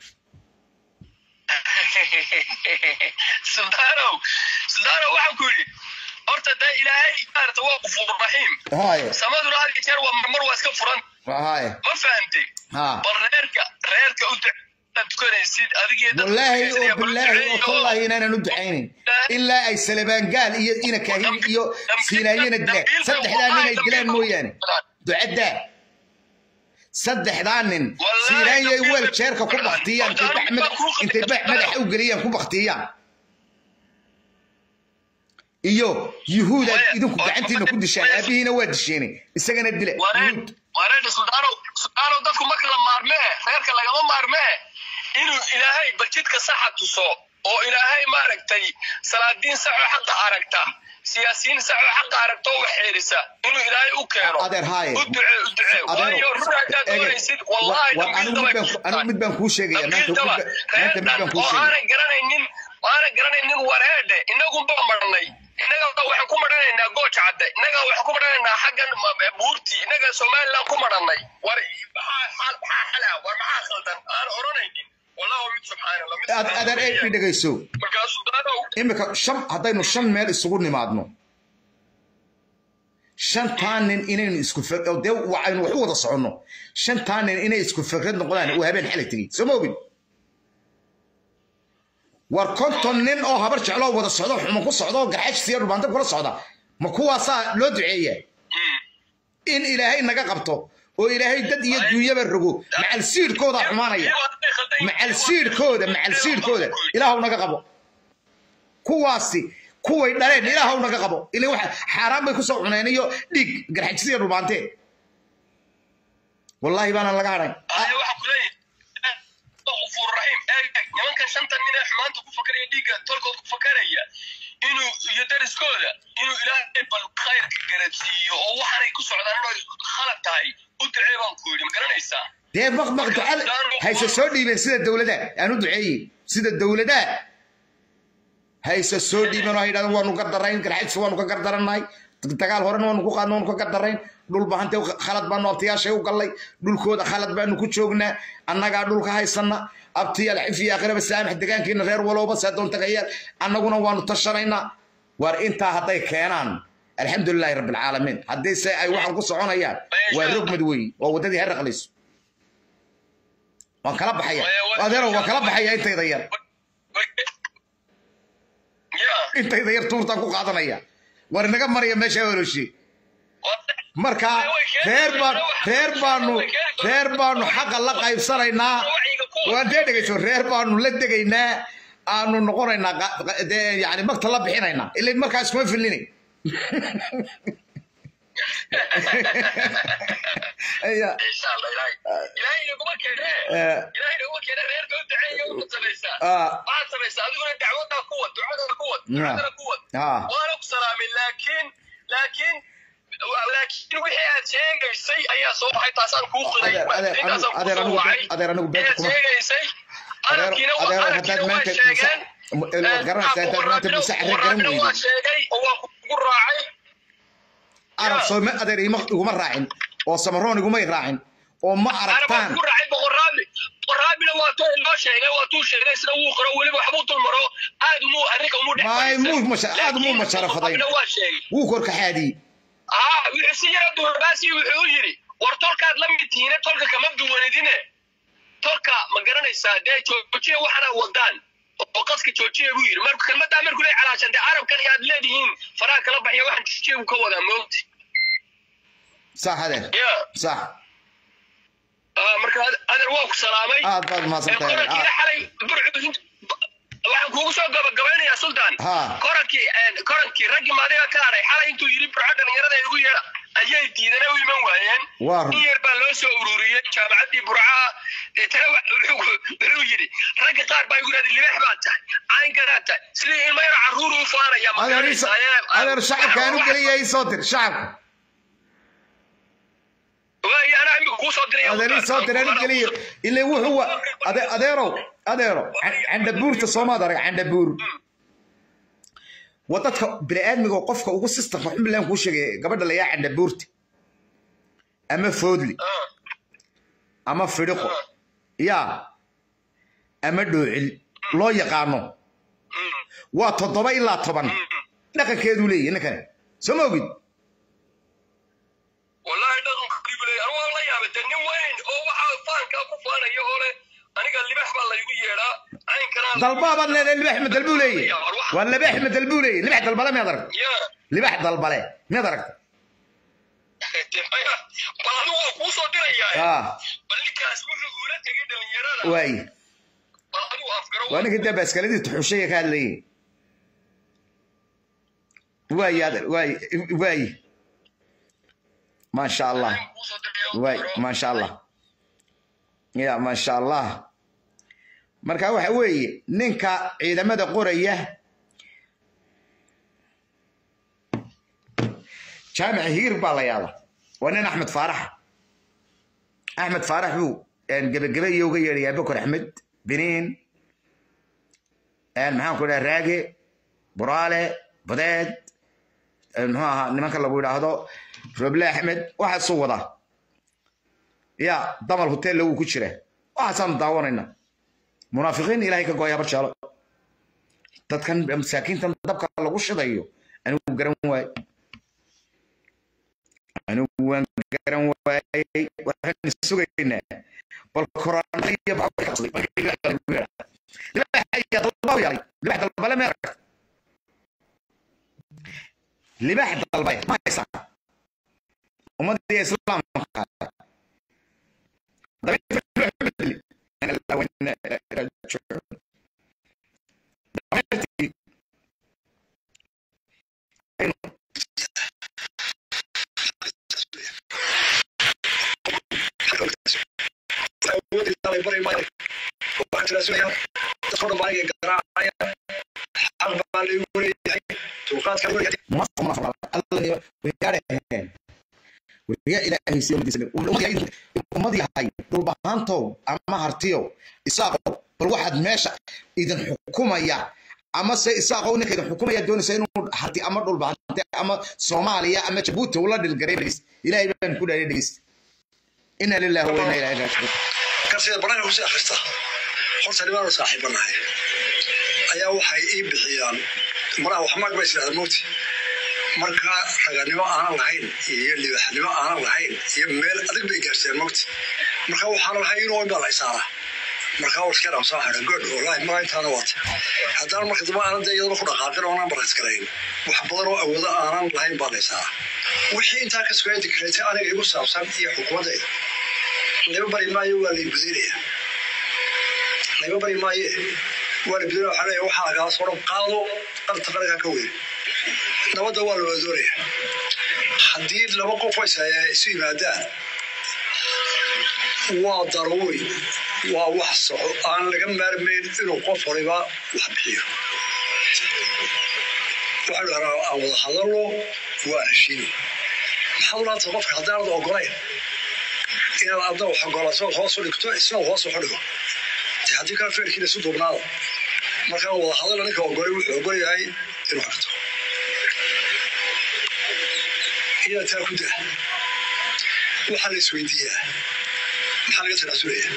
سلطانو waxaan ku yiri horta da ilaahay maarta waa qofur rahiim samadu raad jeer waa marmar waa iska furan ma fahamtay bal reerka u dukanaysid adigeeda wallahi wallahi inaan u ducaynin ilaa ay salabaan gaal iyo ina kaahin iyo siinaayeen dilaan saddexdaan inay dilaan mooyaane ducada saddexdaan nin siinaayay weel jeerka ku baqtiyaan intay madax u galiyaan ku baqtiyaan iyo yuhuuda idinku gacantiina ku dishaan aabihiina waa disheen isagana dile wareed sultaano dadku ma kala maarmee reerka lagama maarmee inuu ilaahay bajidka saxa tuso oo ilaahay maaragtay salaadiin saxo xaq aragta siyaasiyiin saxo xaq aragto wax xeerisa inuu ilaahay u keeno adeer haaye u ducee waayo ruuxda doonaysid wallahi anigu mid baan kuu sheegaya maanta mid baan kuu sheegaya waana garanaynin wareedhe inagu baa marnay inaga waxaan ku maranaynaa gooja cadde inaga waxaan ku maranaynaa xaggan buurti inaga Soomaaliland ku maranay war maxaa xala war maxaa khaldan aan oranaynin والله مid subhanallah adeer ay dhageyso markaas imika haddaynu 5 meel isugu nimaadno 5 taanin inaynu isku fikrad de waxaynu wax wada socono 5 taanin inay isku fikrad noqdaan oo habeen xalay tagay soo moobin war konton nin oo habar jeclo wada socdo xumo ku socdo garxaj siya rubaanta kula socda ma kuwaasa loo duceeyay in ilaahay naga qabto oo ilaahay dad iyo dunyaba rogo macal siirkooda xumaanaya macal siirkooda ilaahu naga qabo kuwaasi kuway dhaleen ilaahu naga qabo ilaa waxa xaraam bay ku soo cunaynayo dhig garxajisiga dhumaante wallahi bana laga haray waxa ku leeyahay غفور رحيم يمكن كان شنطة من حمانت كفكر يديك تركض كفكرية إنه يدرس كذا إنه إلهي بالخير كرتسي أو حنا يكسر على خلط هاي ودعيبان كوري مكان إيسا ده مق تعال هاي سودي من سيد الدولة ده أنا دعي سيد الدولة ده هاي سودي من هاي ده وانو قدرين كرحت وانو قدرين تقال هورن وانو قادن وانو قدرين دول bahante khalad baan abtiyaashay u galay dhulkooda khalad baan ku joognaa annaga dhulka haysana abtiyaal xifiya aqrab saamax deegaankeena reer walooba sadoon tagayaan annaguna waanu tashanayna war inta haday keenaan alxamdulillaah rabbil caalamiin haday say ay waxan ku soconayaan waa rog madwey oo wadadii harqalis waan kala baxaya waan kala baxaya intayda yar tuurta ku qaadanaya war inaga mariya meesha waloshi marka reer baanu xaq la qaybsanaynaa waan deegayso reer baanu la degaynaa aanu noqonaynaa yaani magta la bixinaynaa ilaa markaas kuma filini ايوه ان شاء الله الهي لكم كده الهي لكم كده غير دول دعيه وتسبيسا ما تسبيسا ادغنا دعوتها قوه وانا بسلام لكن وixii aad sheegaysay ayaa soo baxay taasaan kuu qiday adeer anigu beed kuma sheegaysay adeer hadaad maanta garanaysaa hadaad maanta musaxir garan weydo waa sheegay oo waa kugu raacay arab soo ma adeer iguma raacin oo samaroon iguma raacin oo ma aragtaan ku raacay boqoraabina waa too loo sheegay waa tuu sheegay sida uu qoro waliba waxbuu dulmaro aad mu arrinka mu dhex ma sharafaday wuu korka xaadii وحسين عبد الباسي وحيري ورتولكاد لم يتينا تولكا كما بدوانيدينه تولكا ما غرانيسا دي جوجيه waxana wadaan oo qaska joojiye buu yiri marka kalmada amarku leey calaashan de arab kan yaad leedihiin faraa kala baxay waxan joojiye ka wada moogti صح هذا صح marka adeer waa ku salaamay baad ma santahay xalay burcud waxaan kuugu soo gabagabaynayaa sultan korankii raggii maadiga ka haray xalay intuu yiri burco dhalinyarada ay ugu yeedha ayay diidana u iman waayeen in yar baa loo soo ururiyey jaamacaddii burca tana wuxuu yidhi ragga qaar baa igu yidhahday libax baad tahay caynkanaa tahay sidii ilmo yar carruur u faanaya adeer shacabka aanu geliyay soo dir shacabka أنا عمي كوسو دري أدري صوت أنا قليل اللي هو أديرو عند بور تصوم هذا عند بور وتدخل بني آدم وقفك وقص استخدم حمل لهم كوش قبل اللي عند بورت أما فودلي أما فريقه يا أما دوعل لا يقانو وتضبط إلا طبعا لكن كيدو لي أنا كان سموجد والله والله يا بدني وين او waxa faanka ku faanayo hore aniga libax baa la igu yeeraa ayn kana dalbaba libax madalbulay wala libax madalbulay libax dalbale ma darag libax dalbale ma darag bal waa ku soo diraya bal likaas wuxuu ula tagay dhalinyarada way وانا كنت بس كلمتي تحوشيه كان لي واي ما شاء الله واي ما شاء الله يا ما شاء الله marka waxa weeye ninka ciidamada qoraya jaamac hiir baa la yaala waa nin Axmed Faarax uu gabagabay iyo uga yeeray Bakar Axmed biniin maxaan ku dhahay raage buraale badeed nimanka lagu yiraahdo Roble Ahmed waxa soo wada ya damal hotel lagu ku jira waxaan daawanayna munaafiqiin ilaahay ka gooya barjaalo dadkan masaakiinta dabka lagu shidayo anigu garan waay waxaan sugaynaa bal korona iyo libax dalbay ma haysan ummadii islaamka ويا إلى هيسير ديسل ومضي هاي ضرب هانتو أما هرتيو إساقو بالواحد ماشى إذا حكومة يا أما إساقو إنك إذا حكومة يدون سينو هرتي أما ضرب هانتو أما صوماليا أما جبوتي ولاد القريبيس إلى يبان كل هيديس إن لله وإنا إليه راجعون. كسر برنا وش أخسته خلص اللي ما صاحبنا هاي أيها وحي بحيان مرة وحماك بس هذا موت marka raganimo aan lahayn iyo libaxnimo aan lahayn iyo meel adag bay gaartay moogti marka waxaan lahayn inuu inba la isaara marka wax kale oo soo xidhan god wallahi ma intaana wata haddana marka daba aan deeyado ku dhaqaaqin oo aan baras karayn wax badan oo awoodo aan lahayn baa la isaara wixii inta ka soo yeedikreetay aniga igu saabsan iyo xukuumadda laba bari maayo waa la budinaya laba bari maayo waa la budinaya waxa laga soo qaado qarta qarga ka weyn nabada waa loo dooraya haddii laba qof ay isu yimaadaan waa daruuri waa wax soo aan laga maarmayn inuu qof waliba wax bixiyo waxa la rabaa aan wada hadalno waa heshiin maxaa la rabaa qofka haddaan la ogolayn inaad adoo wax ogolaaso hoos u dhigto isna hoos u dhigo haddii ka feerkiina isu duubnaado marka wada hadalno ninka ogolay wuxuu ogol yahay inuu qabto يا تأكل وحل سويدية محل قتل سوريا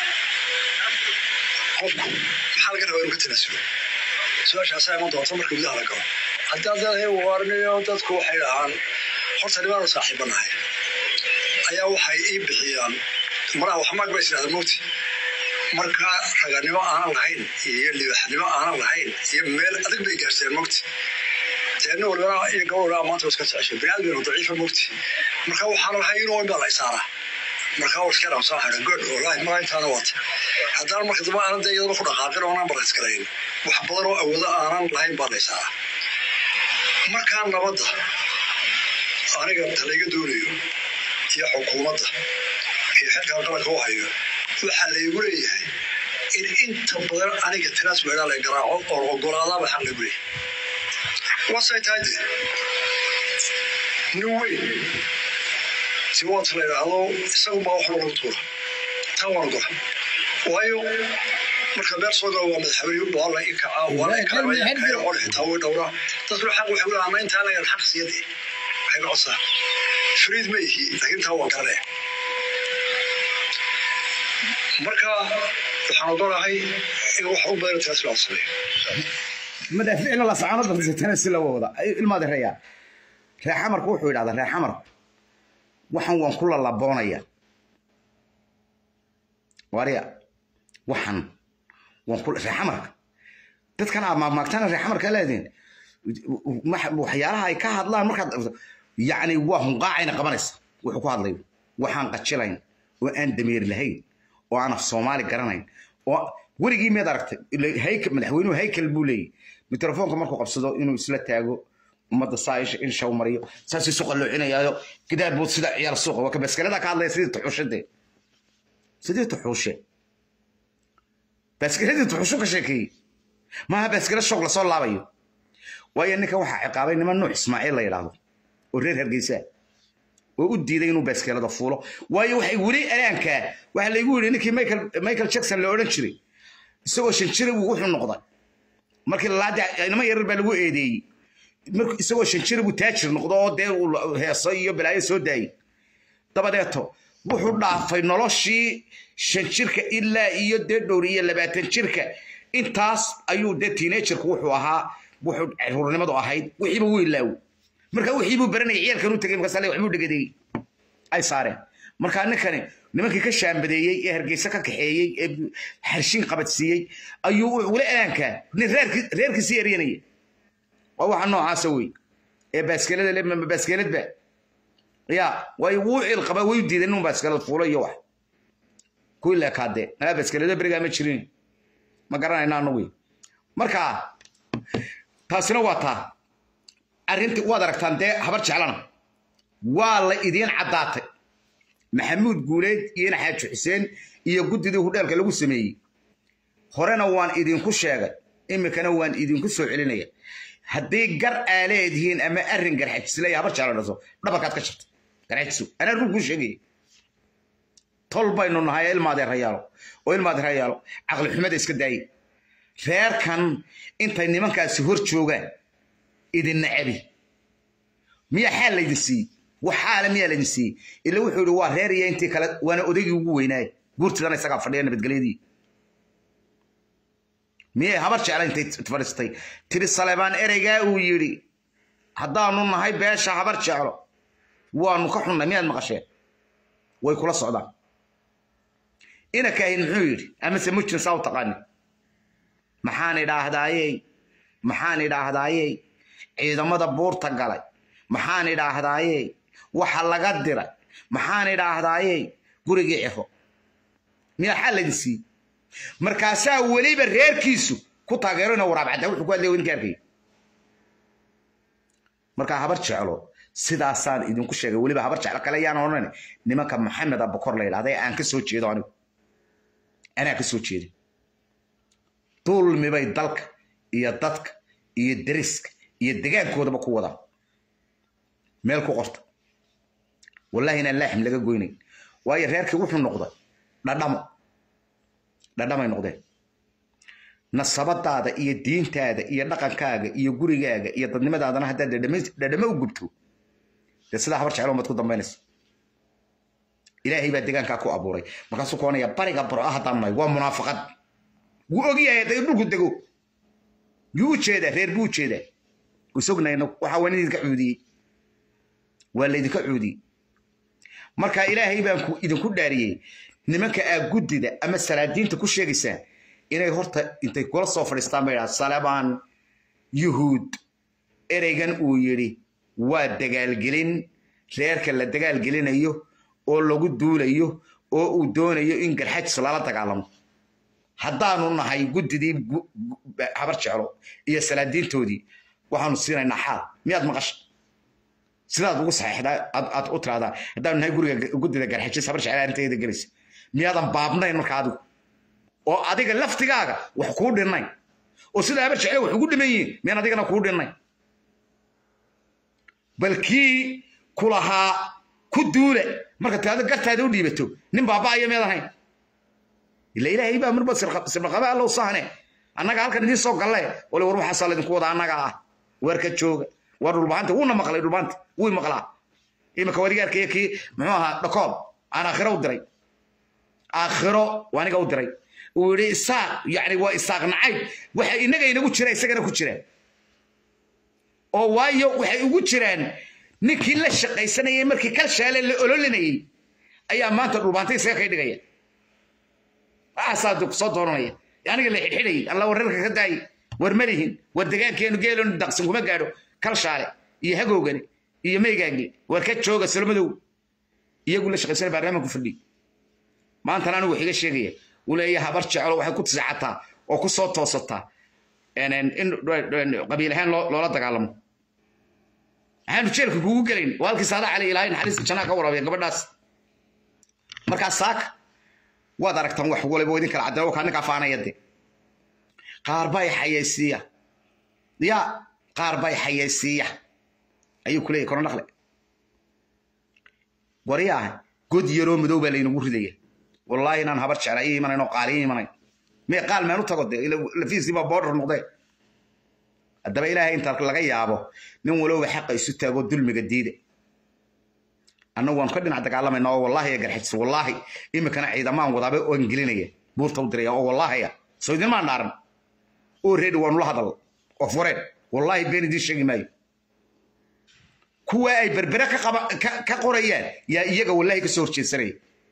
قفكم محل قتل سوريا سواء شخصية منطقة تمر كبدا على قوم حتى هذا هو وارني وتذكر حيران خلص اللي ما صاحبنا هاي أيها وحي بحيان مرة وحماك بس هذا موت marka raganimo aan lahayn iyo libaxnimo aan lahayn iyo meel adag bay gaartay moogti teeno wala iyo gowra maanta iska socoshay bini'aadmiga daciif moogti marka waxaan lahayn inuu inba la isaara marka wax kale oo soo xidhan god wallahi ma intaana wata haddana marka daba aan deeyado ku dhaqaaqin oo aan baras karayn wax badan oo awoodo aan lahayn baa la isaara marka nabadda aniga talaga doonayo iyo xukuumadda iyo xilka qaranka oo hayo waxa la igu leeyahay in inta badan aniga tiraas weeraa la garaaco oo ogolaadaba xaq lagu leeyahay wasay tahay nuway si waqti la yiraahdo isagu ma wax lagu tuuro tan waan go'an waayo marka beer soo gaaro waa madaxweyne wala in ka wala in ka qol xitaa way dhowra dadku xaq waxa uu amaan inta la yar xaq siyadii ay go'sa shiriid ma yihi laakiin taa waa kale marka waxaan ogolahay in wax u badan taas loo sameeyo madaxweyne la sacanada dadka si la wada ilmaad reeyaa reexamarku wuxuu yiraahdaa reexamar waxaan waan kula laboonaya wariya waxaan waan kula reexamar dadkan ama maagtana reexamar ka leedin waxyaalaha ay ka hadlaan marka yaani waa hunqaacayna qabanaysa wuxuu ku hadlayo waxaan qajilayn oo aan dameer lahayn oo aan af Soomaali garanayn oo warigii meed aragtay haykel madaxweynuhu haykel buu leeyahay mikrofoonka markuu qabsado inuu isla taago umada saayish in shaw mariyo saasi suuq loo cinayaayo kidaab buu sida ciyaar suuq waa ka baskalada ka hadlay sidii tuxushe baskalada tuxusho ka sheekay ma baskala shaqo la soo laabayo waayo ninka waxa ciqaabay niman nuux Ismaaciil la yiraahdo oo reer Hargeysa oo u diiday inuu baskalada fuulo waayo waxay wali alaanka waxa la igu yiri ninkii Michael Jackson la oran jiray isagoo shan jir wuxuu noqday markii la inama yar baa lagu eedeeyay markii isagoo shan jir uu taajir noqdo oo dee heeso iyo balaayo soo daayay dabadeeto wuxuu dhaafay noloshii shan jirka ilaa iyo dee dhowriye 20 jirka intaas ayuu dee teenager wuxuu ahaa wuxuu caruurnimadu ahayd wixii buu ilaaw marka wixii buu baranay ciyalkan u tagay marka salay wuxuu dhigaday ay saareen marka ninkani nimankii ka shaambadeeyay ee Hargeysa ka kaxeeyay ee xarshin qabadsiiyay ayuu wala aanka nin reerkiisa yareynay waa waxa noocaas weey ee baskalada le baskalad ba يا ويوعي القبا ويدي إنهم بس كلا الفولة يوح كل كده أنا بس كلا ده برجع متشرين ما قرنا إننا نوي مركا تاسنا واتا أرنت وادركتان ده حبرت علنا والله إذين عدات محمود قوليد ين حاج حسين يقول دي هدالك لو سمي هرنا وان إذين كل شيء إما كانوا وان إذين كل سوء علينا هدي قر آلات هين أما أرن قر حاج سلا حبرت على راسه ربك كشفت قرأت أنا أقول كل شيء طلبة إنه نهاية الماضي رياله والماضي رياله عقل حمد إسكداي فير كان أنت إني من كاسهور شوجا إذن نعبي مية حال يدسي وحال مية لنسي اللي هو حلو وهرية أنت كلا وأنا أديك ويناي قلت أنا سقف فردينا بتقليدي مية هبرش على أنت تفرستي تري الصليبان إرجع ويري هذا نون هاي بيش هبرش على ونكحنا مية المقشة ويكون الصعداء إنا كاين حير أما سموش صوت قاني محاني داهدايي محاني داهدايي إذا ما دبور تقلي محاني داهدايي وحلا قدره محاني داهدايي قرقي عفو ميا حل دسي مركاسا ولي برير كيسو كنت غيرنا ورابع داوود قال لي وين كاركي marka habar jeclo sidaasaan idinku sheegay waliba habar jeclo kale yaan oranay nimanka maxamed abukor la yiraahday aan ka soo jeedo anigu ana ka soo jeedo dulmi bay dalka iyo dadka iyo dariska iyo deegaankoodaba ku wada meel ku qorta wallahi inaan laaxim laga goynay waayo reerkii wuxuu noqday dhadhamay noqdeen nasabadaada iyo diintaada iyo dhaqankaaga iyo gurigaaga iyo dadnimadaadana haddaad dhadhamo u gubto dee sidaa habar jeclo umad ku dambaynaysa ilaahay baa deegaankaa ku abuuray markaasuu koonaya bariga baro haddaan nahay waa munaafaqad wuu ogyahay hadday dhulku dego yuu ujeedaa reer buu ujeedaa usognayna waxaa waan idinka cuudiyey waa laydinka cuudiyey marka ilaahay baan idinku dhaariyey nimanka aa guddida ama salaadiinta ku sheegaysaan inay horta intay kula soo fadhiistaan bay yidhaha salebaan yuhuud ereygan uu yidhi waa dagaalgelin reerka la dagaalgelinayo oo lagu duulayo oo uu doonayo in garxajis lala dagaalamo haddaanu nahay guddidii habar jeclo iyo salaadiintoodii waxaanu siinaynaa xaal miyaad maqasha sidaad ugu saxiixdaa aad u tiraahdaa haddaanu nahay guriga guddida garxajis habar jeclaa inteeda gelaysa miyaadan baabnayn marka adigu oo adiga laftigaaga wax kuu dhinay oo sida habar jeclo wax ugu dhiman yihiin miyaan adigana kuu dhinay balkii kulahaa ku duule marka taada gartaada u dhiibato nin baaba'aya miyaad ahayn ila ilaahay baa marba sirqaba allow sahne annaga halkan idiin soo galle wala war waxaasaa laydinku wada annaga ah warka jooga war dhulbaanta wuuna maqlay dhulbaanta wuu maqlaa imika wadigaarkaya kii muxuu ahaa dhakoob aan aakhiro u diray aakhiro waa aniga u diray uu yidhi isaaq yacni waa isaaq nacayb waxa innaga inagu jira isagana ku jiraan oo waayo waxay ugu jiraan ninkii la shaqaysanayay markii kalshaale la ololinayay ayaa maanta dhulbaanta isaga kay dhigaya waxaasaa soo dooranaya aniga la xidhxidhayay alla wararka ka daayay war malihin war degaankeenu geelonu daqsan kuma gaadho kalshaale iyo hagoogani iyo maygaangi war ka jooga salmadow iyagu la shaqaysanay baarlamaanku fadhiy maantana anigu wax iga sheegaya uu leeyahay habar jeclo waxay ku tisacataa oo ku soo toosataa in qabiil ahaan loola dagaalamo waxaanu jeelka kugu gelayn waa halkii saada cali ilaahay naxariista jannaa ka waraabiya gabadhaas markaas saaka waad aragtaan wax waliba idin kala caddeeyo kaa ninkaa faanaya de qaar bay xayeysiiya ya qaar bay xayeysiiya ayuu ku leeyahay koron dhaqle wariyaaha god yaroo madow baa laynagu ridaya wallaahi inaan habar jecla ii imanayn oo qaali ii imanayn mee qaal meel u tago de lafiisiibaa boodhar noqdee haddaba ilaahay inta laga yaabo nin walowba xaqa isu taago dulmiga diida annagu waan ka dhinac dagaalamayna oo wallaahi ya garxajis wallaahi imikana ciidamaan wadaaba oo gelinaya buurta u diraya oo wallaahi ya soo idinmaan dhaaran oo reedi waanu la hadal oo fureen wallaahi been idiin sheegi maayo kuwa ay berbere ka qorayaan yaa iyaga wallaahi ka soo horjeedsanaya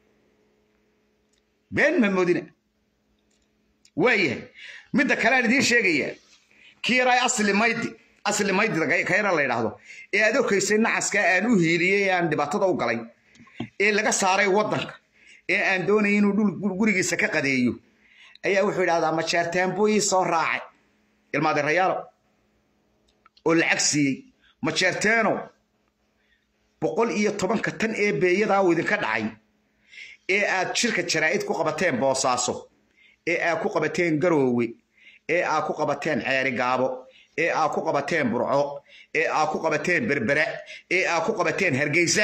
been ma moodina waayahay midda kale aan idiin sheegaya kiiray asli maydi asli maydida kayra la yiraahdo ee aad ogeysay nacaska aan u hiiliyay aan dhibaatada u galay ee laga saaray wadanka ee aan doonay inuu gurigiisa ka qadeeyo ayaa wuxuu yiraahdaa ma jeerteen buu ii soo raacay ilmaade rayaalo oo lacag siiyey ma jeerteeno 110 tan ee beeyada uu idinka dhacay ee aad shirka jaraa'id ku qabateen Boosaaso ee aad ku qabateen Garoowe ee aad ku qabateen Ceeri Gaabo ee aad ku qabateen Burco ee aad ku qabateen Berbera ee aad ku qabateen Hargeysa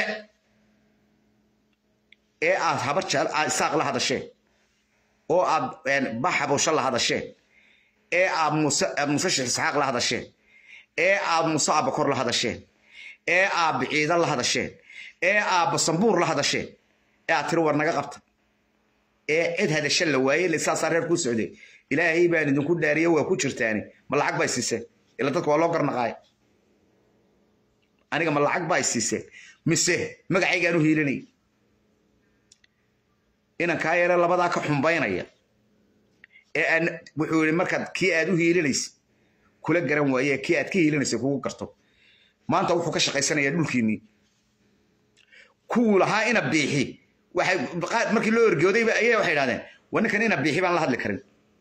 ee aad habar jecel aad isaaq la hadasheen oo aad baxabosho la hadasheen ee aad Muuse Isxaaq la hadasheen ee aad Muuse Abakor la hadasheen ee aad Ciidan la hadasheen ee aad Basanbuur la hadasheen ee aad tiri war naga qabta ee cid hadashan la waayay la saas reer ku socday ilaahay baan idinku dhaariyo waa ku jirtaani ma lacag bay siisay ila dadku waa loo garnaqay aniga ma lacag bay siisay mise magacaygaan u hiilinay inaan ka yara labada ka xumbaynaya ee aan wuxuu yiri markaad kii aad u hiilinaysa kula garan waayay kii aad ka hiilinaysa kugu garto maanta wuxuu ka shaqaysanayaa dhulkiinii kuwa lahaa ina biixi waxay markii loo orgooday ayay waxay yiraahdeen wankan ina biixi baan la hadli karin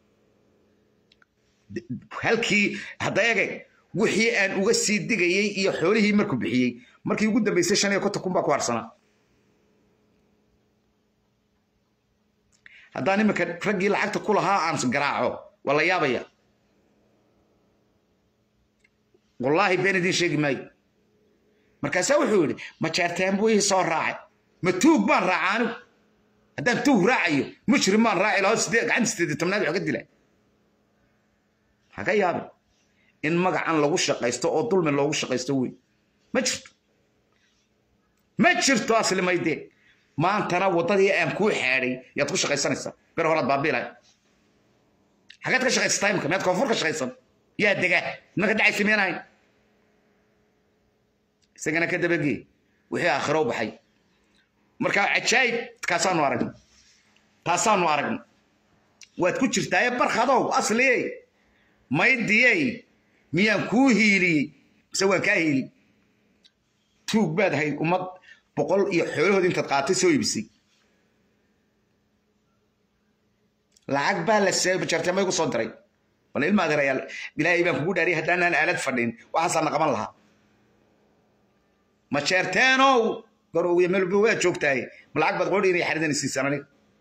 halkii hadayga wixii aan uga sii digayay iyo xoolihii markuu bixiyay markii ugu dambeysay 5 baa ku harsana haddaan imika raggii lacagta ku lahaa aan garaaco wala yaabaya wallahi been idin sheegi maayo markaas wuxuu yiri ma jeerteen buu ii soo raacay ma tuug baan raacaan haddaan tuug raacayo mujrim baan raaci lahaa sidee gacan 18 wax ka dilay haga yaab in magacan lagu shaqaysto oo dulmi loogu shaqaysto weey ma jirto asli maydee maantana wadadii aan ku xeeray yaad ku shaqaysanaysaa bir hore baabilay hagaad ka shaqaystaa imka maad koonfur ka shaqaysan yaa daga naga dhacay sameeyay isagana ka dabagii wixii aakhiro baxay marka ajaayib taasaanu aragn waad ku jirtaa barxadow asli maydiyay miyaan ku hiiliyay sawaan ka hiili tuug baad hay umad 100 iyo xoolahood inta qaatay soo iibisay lacag baa la seeyay jartay may ku soo diray wala ilma adeerayaal ilaahay baan kugu dhaariyay haddaan aan aalad fadhin waxaasana qaban lahaa ma jeerteeno Garoowe meel buu waa joogtay ma lacag bad qoodin iyo xaridan siisanani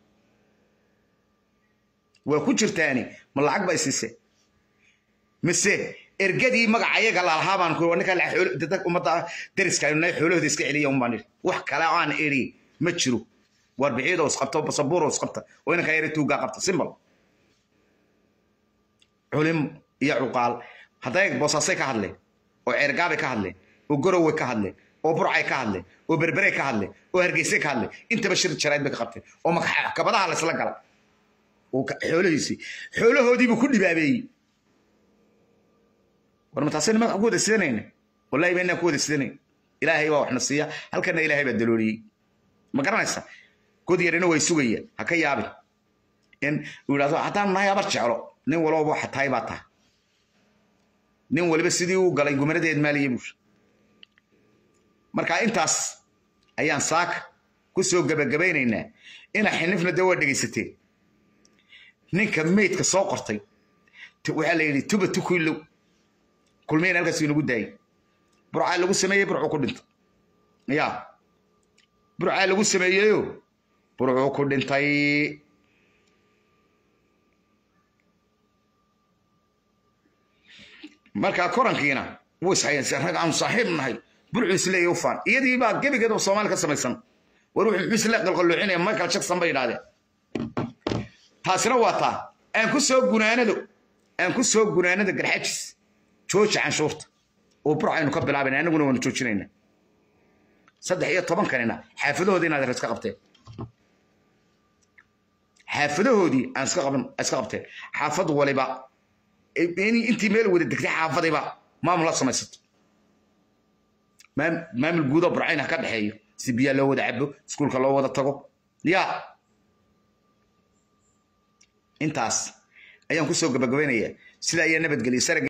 waa ku jirtaani ma lacag bay siisay mise ergadii magacayaga la lahaa baan ku wanka la xoolo dad umada dariska inay xoolahooda iska celiyo umbaan wax kale aan eri ma jiro war bixido isqabto Basanbuur isqabta oo inka yar tuuga qabta simbal culim iyo uqaal haday Boosaaso ka hadlay oo Ceergaabe ka hadlay oo Garoowe ka hadlay oo Burco ka hadlay oo Berbera ka hadlay oo Hargeysa ka hadlay inta bashir jarayd ka qabtay oo makabadaha la isla galay oo xoolahoodii buu ku dhibaabeeyay warmataasina ma ku wadaysanayn wallahi beenna ku wadaysanayn ilaahay waa waxna siiya halkana ilaahay baa dalooliyay ma garanaysa god yarina way sugaya ha ka yaabin in uu yiraahdo hadaan nahay abar jeclo nin walba waxa tahay baa taa nin waliba sidii uu galay gumaradeed maaliye buu marka intaas ayaan saak ku soo gabagabaynaynaa ina xinifna dawa dhageysatay ninka meedka soo qortay waxa la yiri tuba tukuilo kulmeen halkaas inagu daay burca lagu sameeyay burco ku dhintay ya burca lagu sameeyayo burco ku dhintay marka korankiina wuu saxaysan rag aan saaxiib nahay burcu isleey u faan iyadii baa gabigeeda Soomaali ka samaysan war wuxuu isla qalqaloocinay Michael Jackson bay yiraahdeen taasina waa taa aan ku soo gunaanado garxajis jooji canshuurta oo burco aynu ka bilaabeen anaguna waan joojinayna 13 kanina xaafadahoodii inaad iska qabteen xaafadahoodii aan iska qabteen xaafad waliba intii meel wada degtay xaafadiba maamul la samaysato maamul guud oo burcayna ka dhaxeeyo si biyo loo wada cabo iskuulka loo wada tago ya intaas ayaan ku soo gabagabeynaya sida ay nabadgeliyo